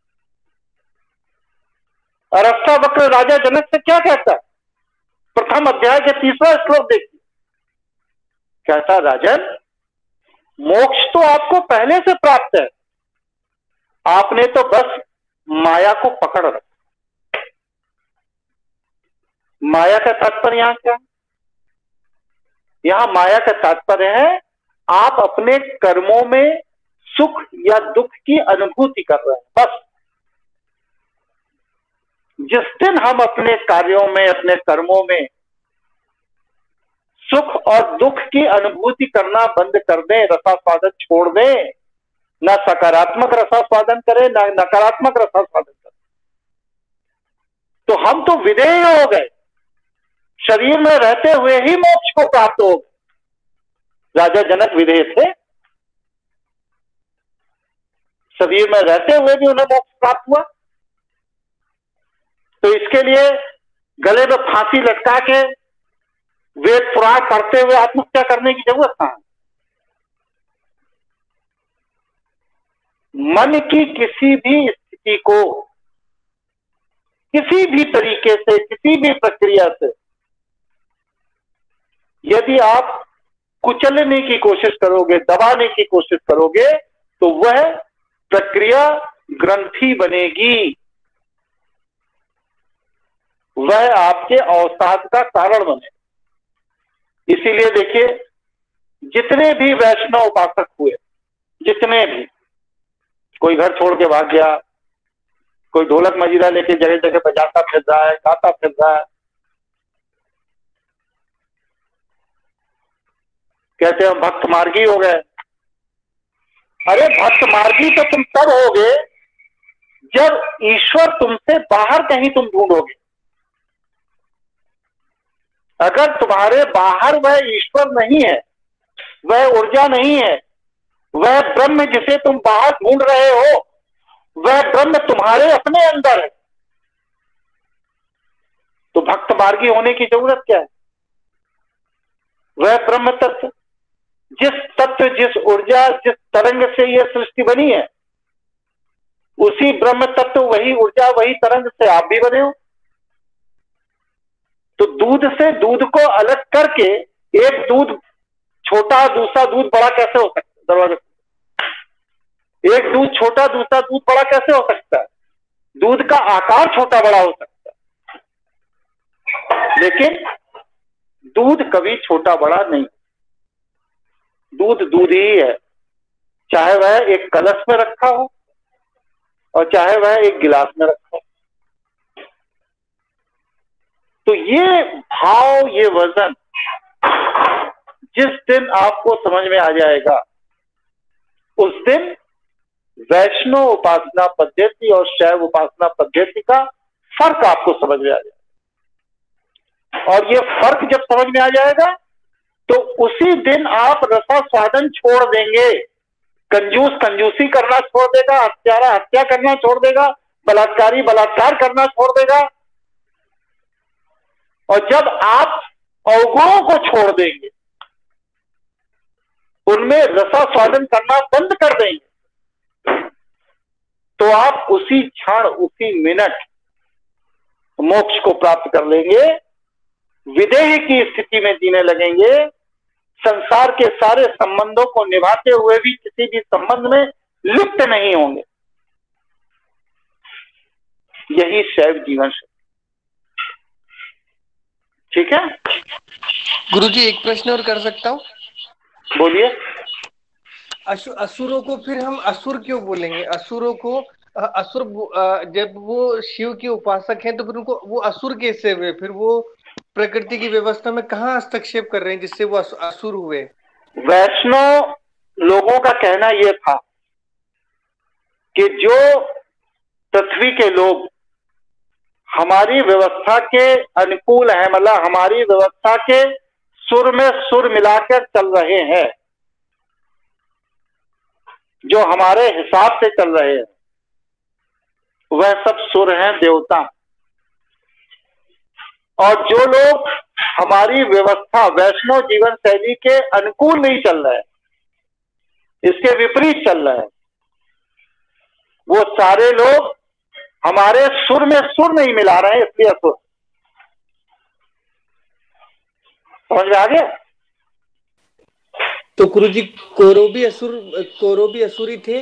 अरस्ता वक्र राजा जनक से क्या कहता है? प्रथम अध्याय के 3वां श्लोक देखिए, कहता राजन मोक्ष तो आपको पहले से प्राप्त है, आपने तो बस माया को पकड़ रखा। माया का तात्पर्य यहां क्या है? यहां माया का तात्पर्य है आप अपने कर्मों में सुख या दुख की अनुभूति कर रहे हैं, बस। जिस दिन हम अपने कार्यों में, अपने कर्मों में सुख और दुख की अनुभूति करना बंद कर दें, रसास्वादन छोड़ दें, ना सकारात्मक रसास्वादन करें ना नकारात्मक रसास्वादन करें, तो हम तो विधेय हो गए, शरीर में रहते हुए ही मोक्ष को प्राप्त हो गए। राजा जनक विधेय थे, शरीर में रहते हुए भी उन्हें मोक्ष प्राप्त हुआ। तो इसके लिए गले में फांसी लटका के वेद पुराण पढ़ते हुए आत्महत्या करने की जरूरत कहां है? मन की किसी भी स्थिति को किसी भी तरीके से, किसी भी प्रक्रिया से यदि आप कुचलने की कोशिश करोगे, दबाने की कोशिश करोगे, तो वह प्रक्रिया ग्रंथि बनेगी, वह आपके अवसाद का कारण बने। इसीलिए देखिए, जितने भी वैष्णव उपासक हुए, जितने भी, कोई घर छोड़ के भाग गया, कोई ढोलक मजीरा लेके जगह जगह बजाता फिर रहा है, गाता फिर रहा है, कहते हैं हम भक्त मार्गी हो गए। अरे भक्त मार्गी तो तुम तब होगे जब ईश्वर तुमसे बाहर कहीं तुम ढूंढोगे। अगर तुम्हारे बाहर वह ईश्वर नहीं है, वह ऊर्जा नहीं है, वह ब्रह्म जिसे तुम बाहर ढूंढ रहे हो, वह ब्रह्म तुम्हारे अपने अंदर है, तो भक्त मार्गी होने की जरूरत क्या है? वह ब्रह्म तत्व, जिस तत्व, जिस ऊर्जा, जिस तरंग से यह सृष्टि बनी है, उसी ब्रह्म तत्व, वही ऊर्जा, वही तरंग से आप भी बने हो। तो दूध से दूध को अलग करके एक दूध छोटा दूसरा दूध बड़ा कैसे हो सकता है? दरवाजा, एक दूध छोटा दूसरा दूध बड़ा कैसे हो सकता है? दूध का आकार छोटा बड़ा हो सकता है, लेकिन दूध कभी छोटा बड़ा नहीं। दूध दूध ही है, चाहे वह एक कलश में रखा हो और चाहे वह एक गिलास में रखा हो। तो ये भाव, ये वजन जिस दिन आपको समझ में आ जाएगा, उस दिन वैष्णव उपासना पद्धति और शैव उपासना पद्धति का फर्क आपको समझ में आ जाएगा। और ये फर्क जब समझ में आ जाएगा तो उसी दिन आप रसास्वादन छोड़ देंगे। कंजूस कंजूसी करना छोड़ देगा, हत्यारा हत्या करना छोड़ देगा, बलात्कारी बलात्कार करना छोड़ देगा। और जब आप अवगुणों को छोड़ देंगे, उनमें रसास्वादन करना बंद कर देंगे, तो आप उसी क्षण, उसी मिनट मोक्ष को प्राप्त कर लेंगे, विदेह की स्थिति में जीने लगेंगे, संसार के सारे संबंधों को निभाते हुए भी किसी भी संबंध में लिप्त नहीं होंगे। यही शैव जीवन शैली। ठीक है गुरुजी, एक प्रश्न और कर सकता हूँ? बोलिए। असुरों को फिर हम असुर क्यों बोलेंगे? असुरों को असुर जब वो शिव के उपासक हैं तो फिर उनको वो असुर कैसे हुए? फिर वो प्रकृति की व्यवस्था में कहाँ हस्तक्षेप कर रहे हैं जिससे वो असुर हुए? वैष्णव लोगों का कहना यह था कि जो पृथ्वी के लोग हमारी व्यवस्था के अनुकूल है, मतलब हमारी व्यवस्था के सुर में सुर मिलाकर चल रहे हैं, जो हमारे हिसाब से चल रहे हैं, वह सब सुर हैं, देवता। और जो लोग हमारी व्यवस्था वैष्णव जीवन शैली के अनुकूल नहीं चल रहे हैं, इसके विपरीत चल रहे हैं, वो सारे लोग हमारे सुर में सुर नहीं मिला रहे हैं, इसलिए असुर। समझ में आ गया? तो गुरुजी, कौरव भी असुरी थे?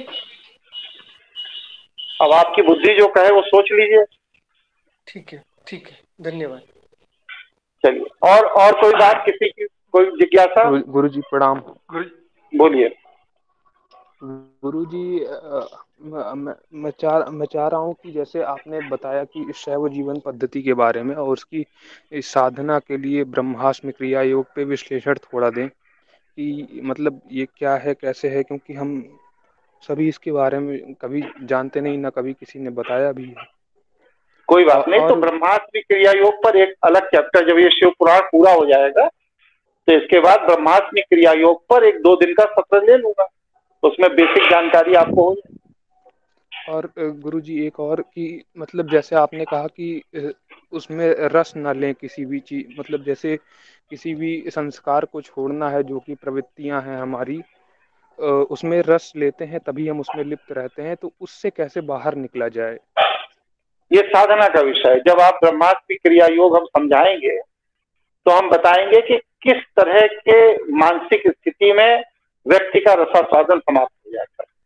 अब आपकी बुद्धि जो कहे वो सोच लीजिए। ठीक है, ठीक है, धन्यवाद। चलिए, और कोई बात, किसी की कोई जिज्ञासा? गुरुजी प्रणाम। बोलिए। गुरुजी, मैं चाह रहा हूँ कि जैसे आपने बताया कि शैव जीवन पद्धति के बारे में और उसकी इस साधना के लिए ब्रह्मास्म क्रिया योग पे विश्लेषण थोड़ा दें कि मतलब ये क्या है, कैसे है, क्योंकि हम सभी इसके बारे में कभी जानते नहीं, ना कभी किसी ने बताया भी है। कोई बात नहीं, तो ब्रह्मास्म क्रिया योग पर एक अलग चैप्टर, जब ये शिव पुराण पूरा हो जाएगा तो इसके बाद ब्रह्मास्म क्रिया योग पर 1-2 दिन का सत्र ले लूंगा, उसमें बेसिक जानकारी आपको हो जाए। और गुरुजी एक और कि मतलब जैसे आपने कहा कि उसमें रस न लें किसी भी चीज, मतलब जैसे किसी भी संस्कार को छोड़ना है जो कि प्रवृत्तियां हैं हमारी, उसमें रस लेते हैं तभी हम उसमें लिप्त रहते हैं, तो उससे कैसे बाहर निकला जाए? ये साधना का विषय है। जब आप ब्रह्मास्म क्रिया योग हम समझाएंगे तो हम बताएंगे कि किस तरह के मानसिक स्थिति में व्यक्ति का रसास्वादन समाप्त हो जाता है।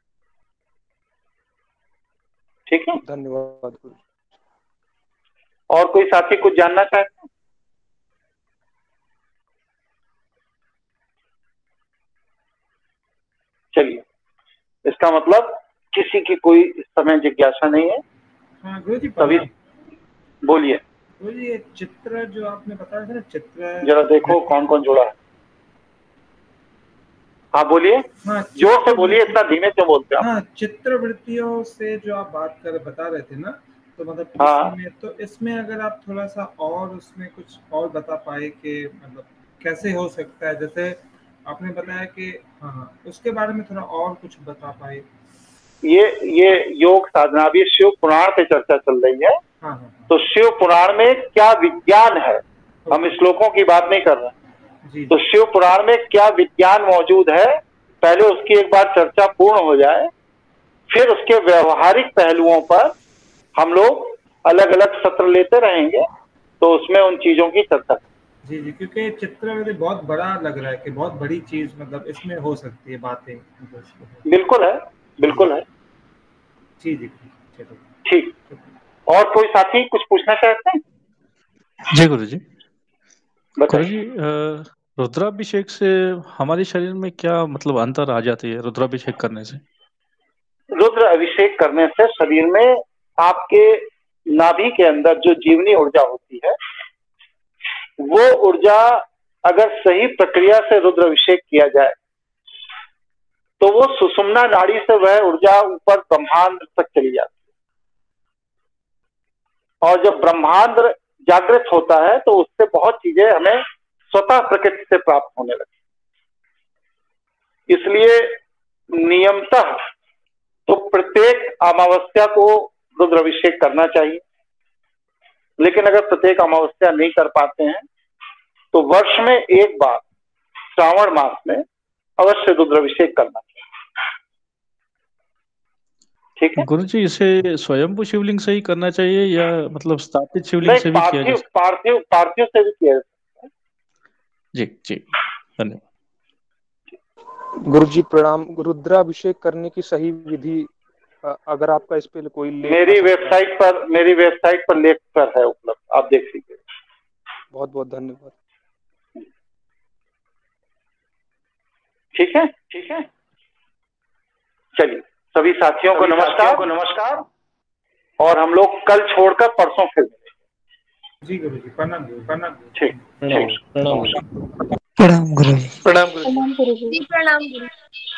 ठीक है, धन्यवाद गुरु। और कोई साथी कुछ जानना चाहते हैं? चलिए, इसका मतलब किसी की कोई इस समय जिज्ञासा नहीं है। हाँ गुरुजी, तभी बोलिए। गुरुजी, ये चित्र जो आपने बताया था ना, चित्र जरा देखो कौन कौन जुड़ा है। हाँ बोलिए। हाँ, जोर से बोलिए, इतना धीमे क्यों बोलते हैं? हाँ, चित्रवृत्तियों से जो आप बता रहे थे ना, तो मतलब हाँ, इसमें अगर आप थोड़ा सा और उसमें कुछ और बता पाए कि मतलब कैसे हो सकता है, जैसे आपने बताया कि हाँ, उसके बारे में थोड़ा और कुछ बता पाए। ये योग साधना भी शिव पुराण पे चर्चा चल रही है। हाँ, हाँ, तो शिव पुराण में क्या विज्ञान है, हम श्लोकों की बात नहीं कर रहे हैं। तो शिव पुराण में क्या विज्ञान मौजूद है, पहले उसकी एक बार चर्चा पूर्ण हो जाए, फिर उसके व्यवहारिक पहलुओं पर हम लोग अलग अलग सत्र लेते रहेंगे, तो उसमें उन चीजों की चर्चा। जी जी, क्योंकि चित्र मुझे बहुत बड़ा लग रहा है कि बहुत बड़ी चीज मतलब इसमें हो सकती है बातें। बिल्कुल है, बिल्कुल है। जी जी, ठीक। और कोई साथी कुछ पूछना चाहते हैं? जी गुरुजी। गुरुजी, रुद्राभिषेक से हमारे शरीर में क्या मतलब अंतर आ जाती है रुद्राभिषेक करने से? रुद्र अभिषेक करने से शरीर में आपके नाभि के अंदर जो जीवनी ऊर्जा होती है, वो ऊर्जा अगर सही प्रक्रिया से रुद्र अभिषेक किया जाए तो वो सुषुम्ना नाड़ी से वह ऊर्जा ऊपर ब्रह्मांड तक चली जाती है। और जब ब्रह्मांड जागृत होता है तो उससे बहुत चीजें हमें स्वतः प्रकृति से प्राप्त होने लगती। इसलिए नियमतः तो प्रत्येक अमावस्या को रुद्राभिषेक करना चाहिए, लेकिन अगर प्रत्येक अमावस्या नहीं कर पाते हैं तो वर्ष में एक बार श्रावण मास में अवश्य रुद्राभिषेक करना चाहिए। ठीक है गुरु जी, इसे स्वयंभू शिवलिंग से ही करना चाहिए या मतलब स्थापित शिवलिंग नहीं, से भी किया जा सकता पार्थिव से भी किया जा सकता है। जी जी, धन्यवाद। गुरु जी प्रणाम। रुद्राभिषेक करने की सही विधि अगर आपका इस पे कोई लेख मेरी वेबसाइट पर लेख पर है उपलब्ध, आप देख लीजिए। बहुत बहुत धन्यवाद। ठीक है, ठीक है, चलिए सभी साथियों को नमस्कार। और हम लोग कल छोड़कर परसों फिर मिलेंगे। जी गुरु जी, प्रणाम गुरु, प्रणाम। ठीक, प्रणाम। प्रणाम गुरु जी। प्रणाम गुरु जी। प्रणाम गुरु जी। प्रणाम गुरु।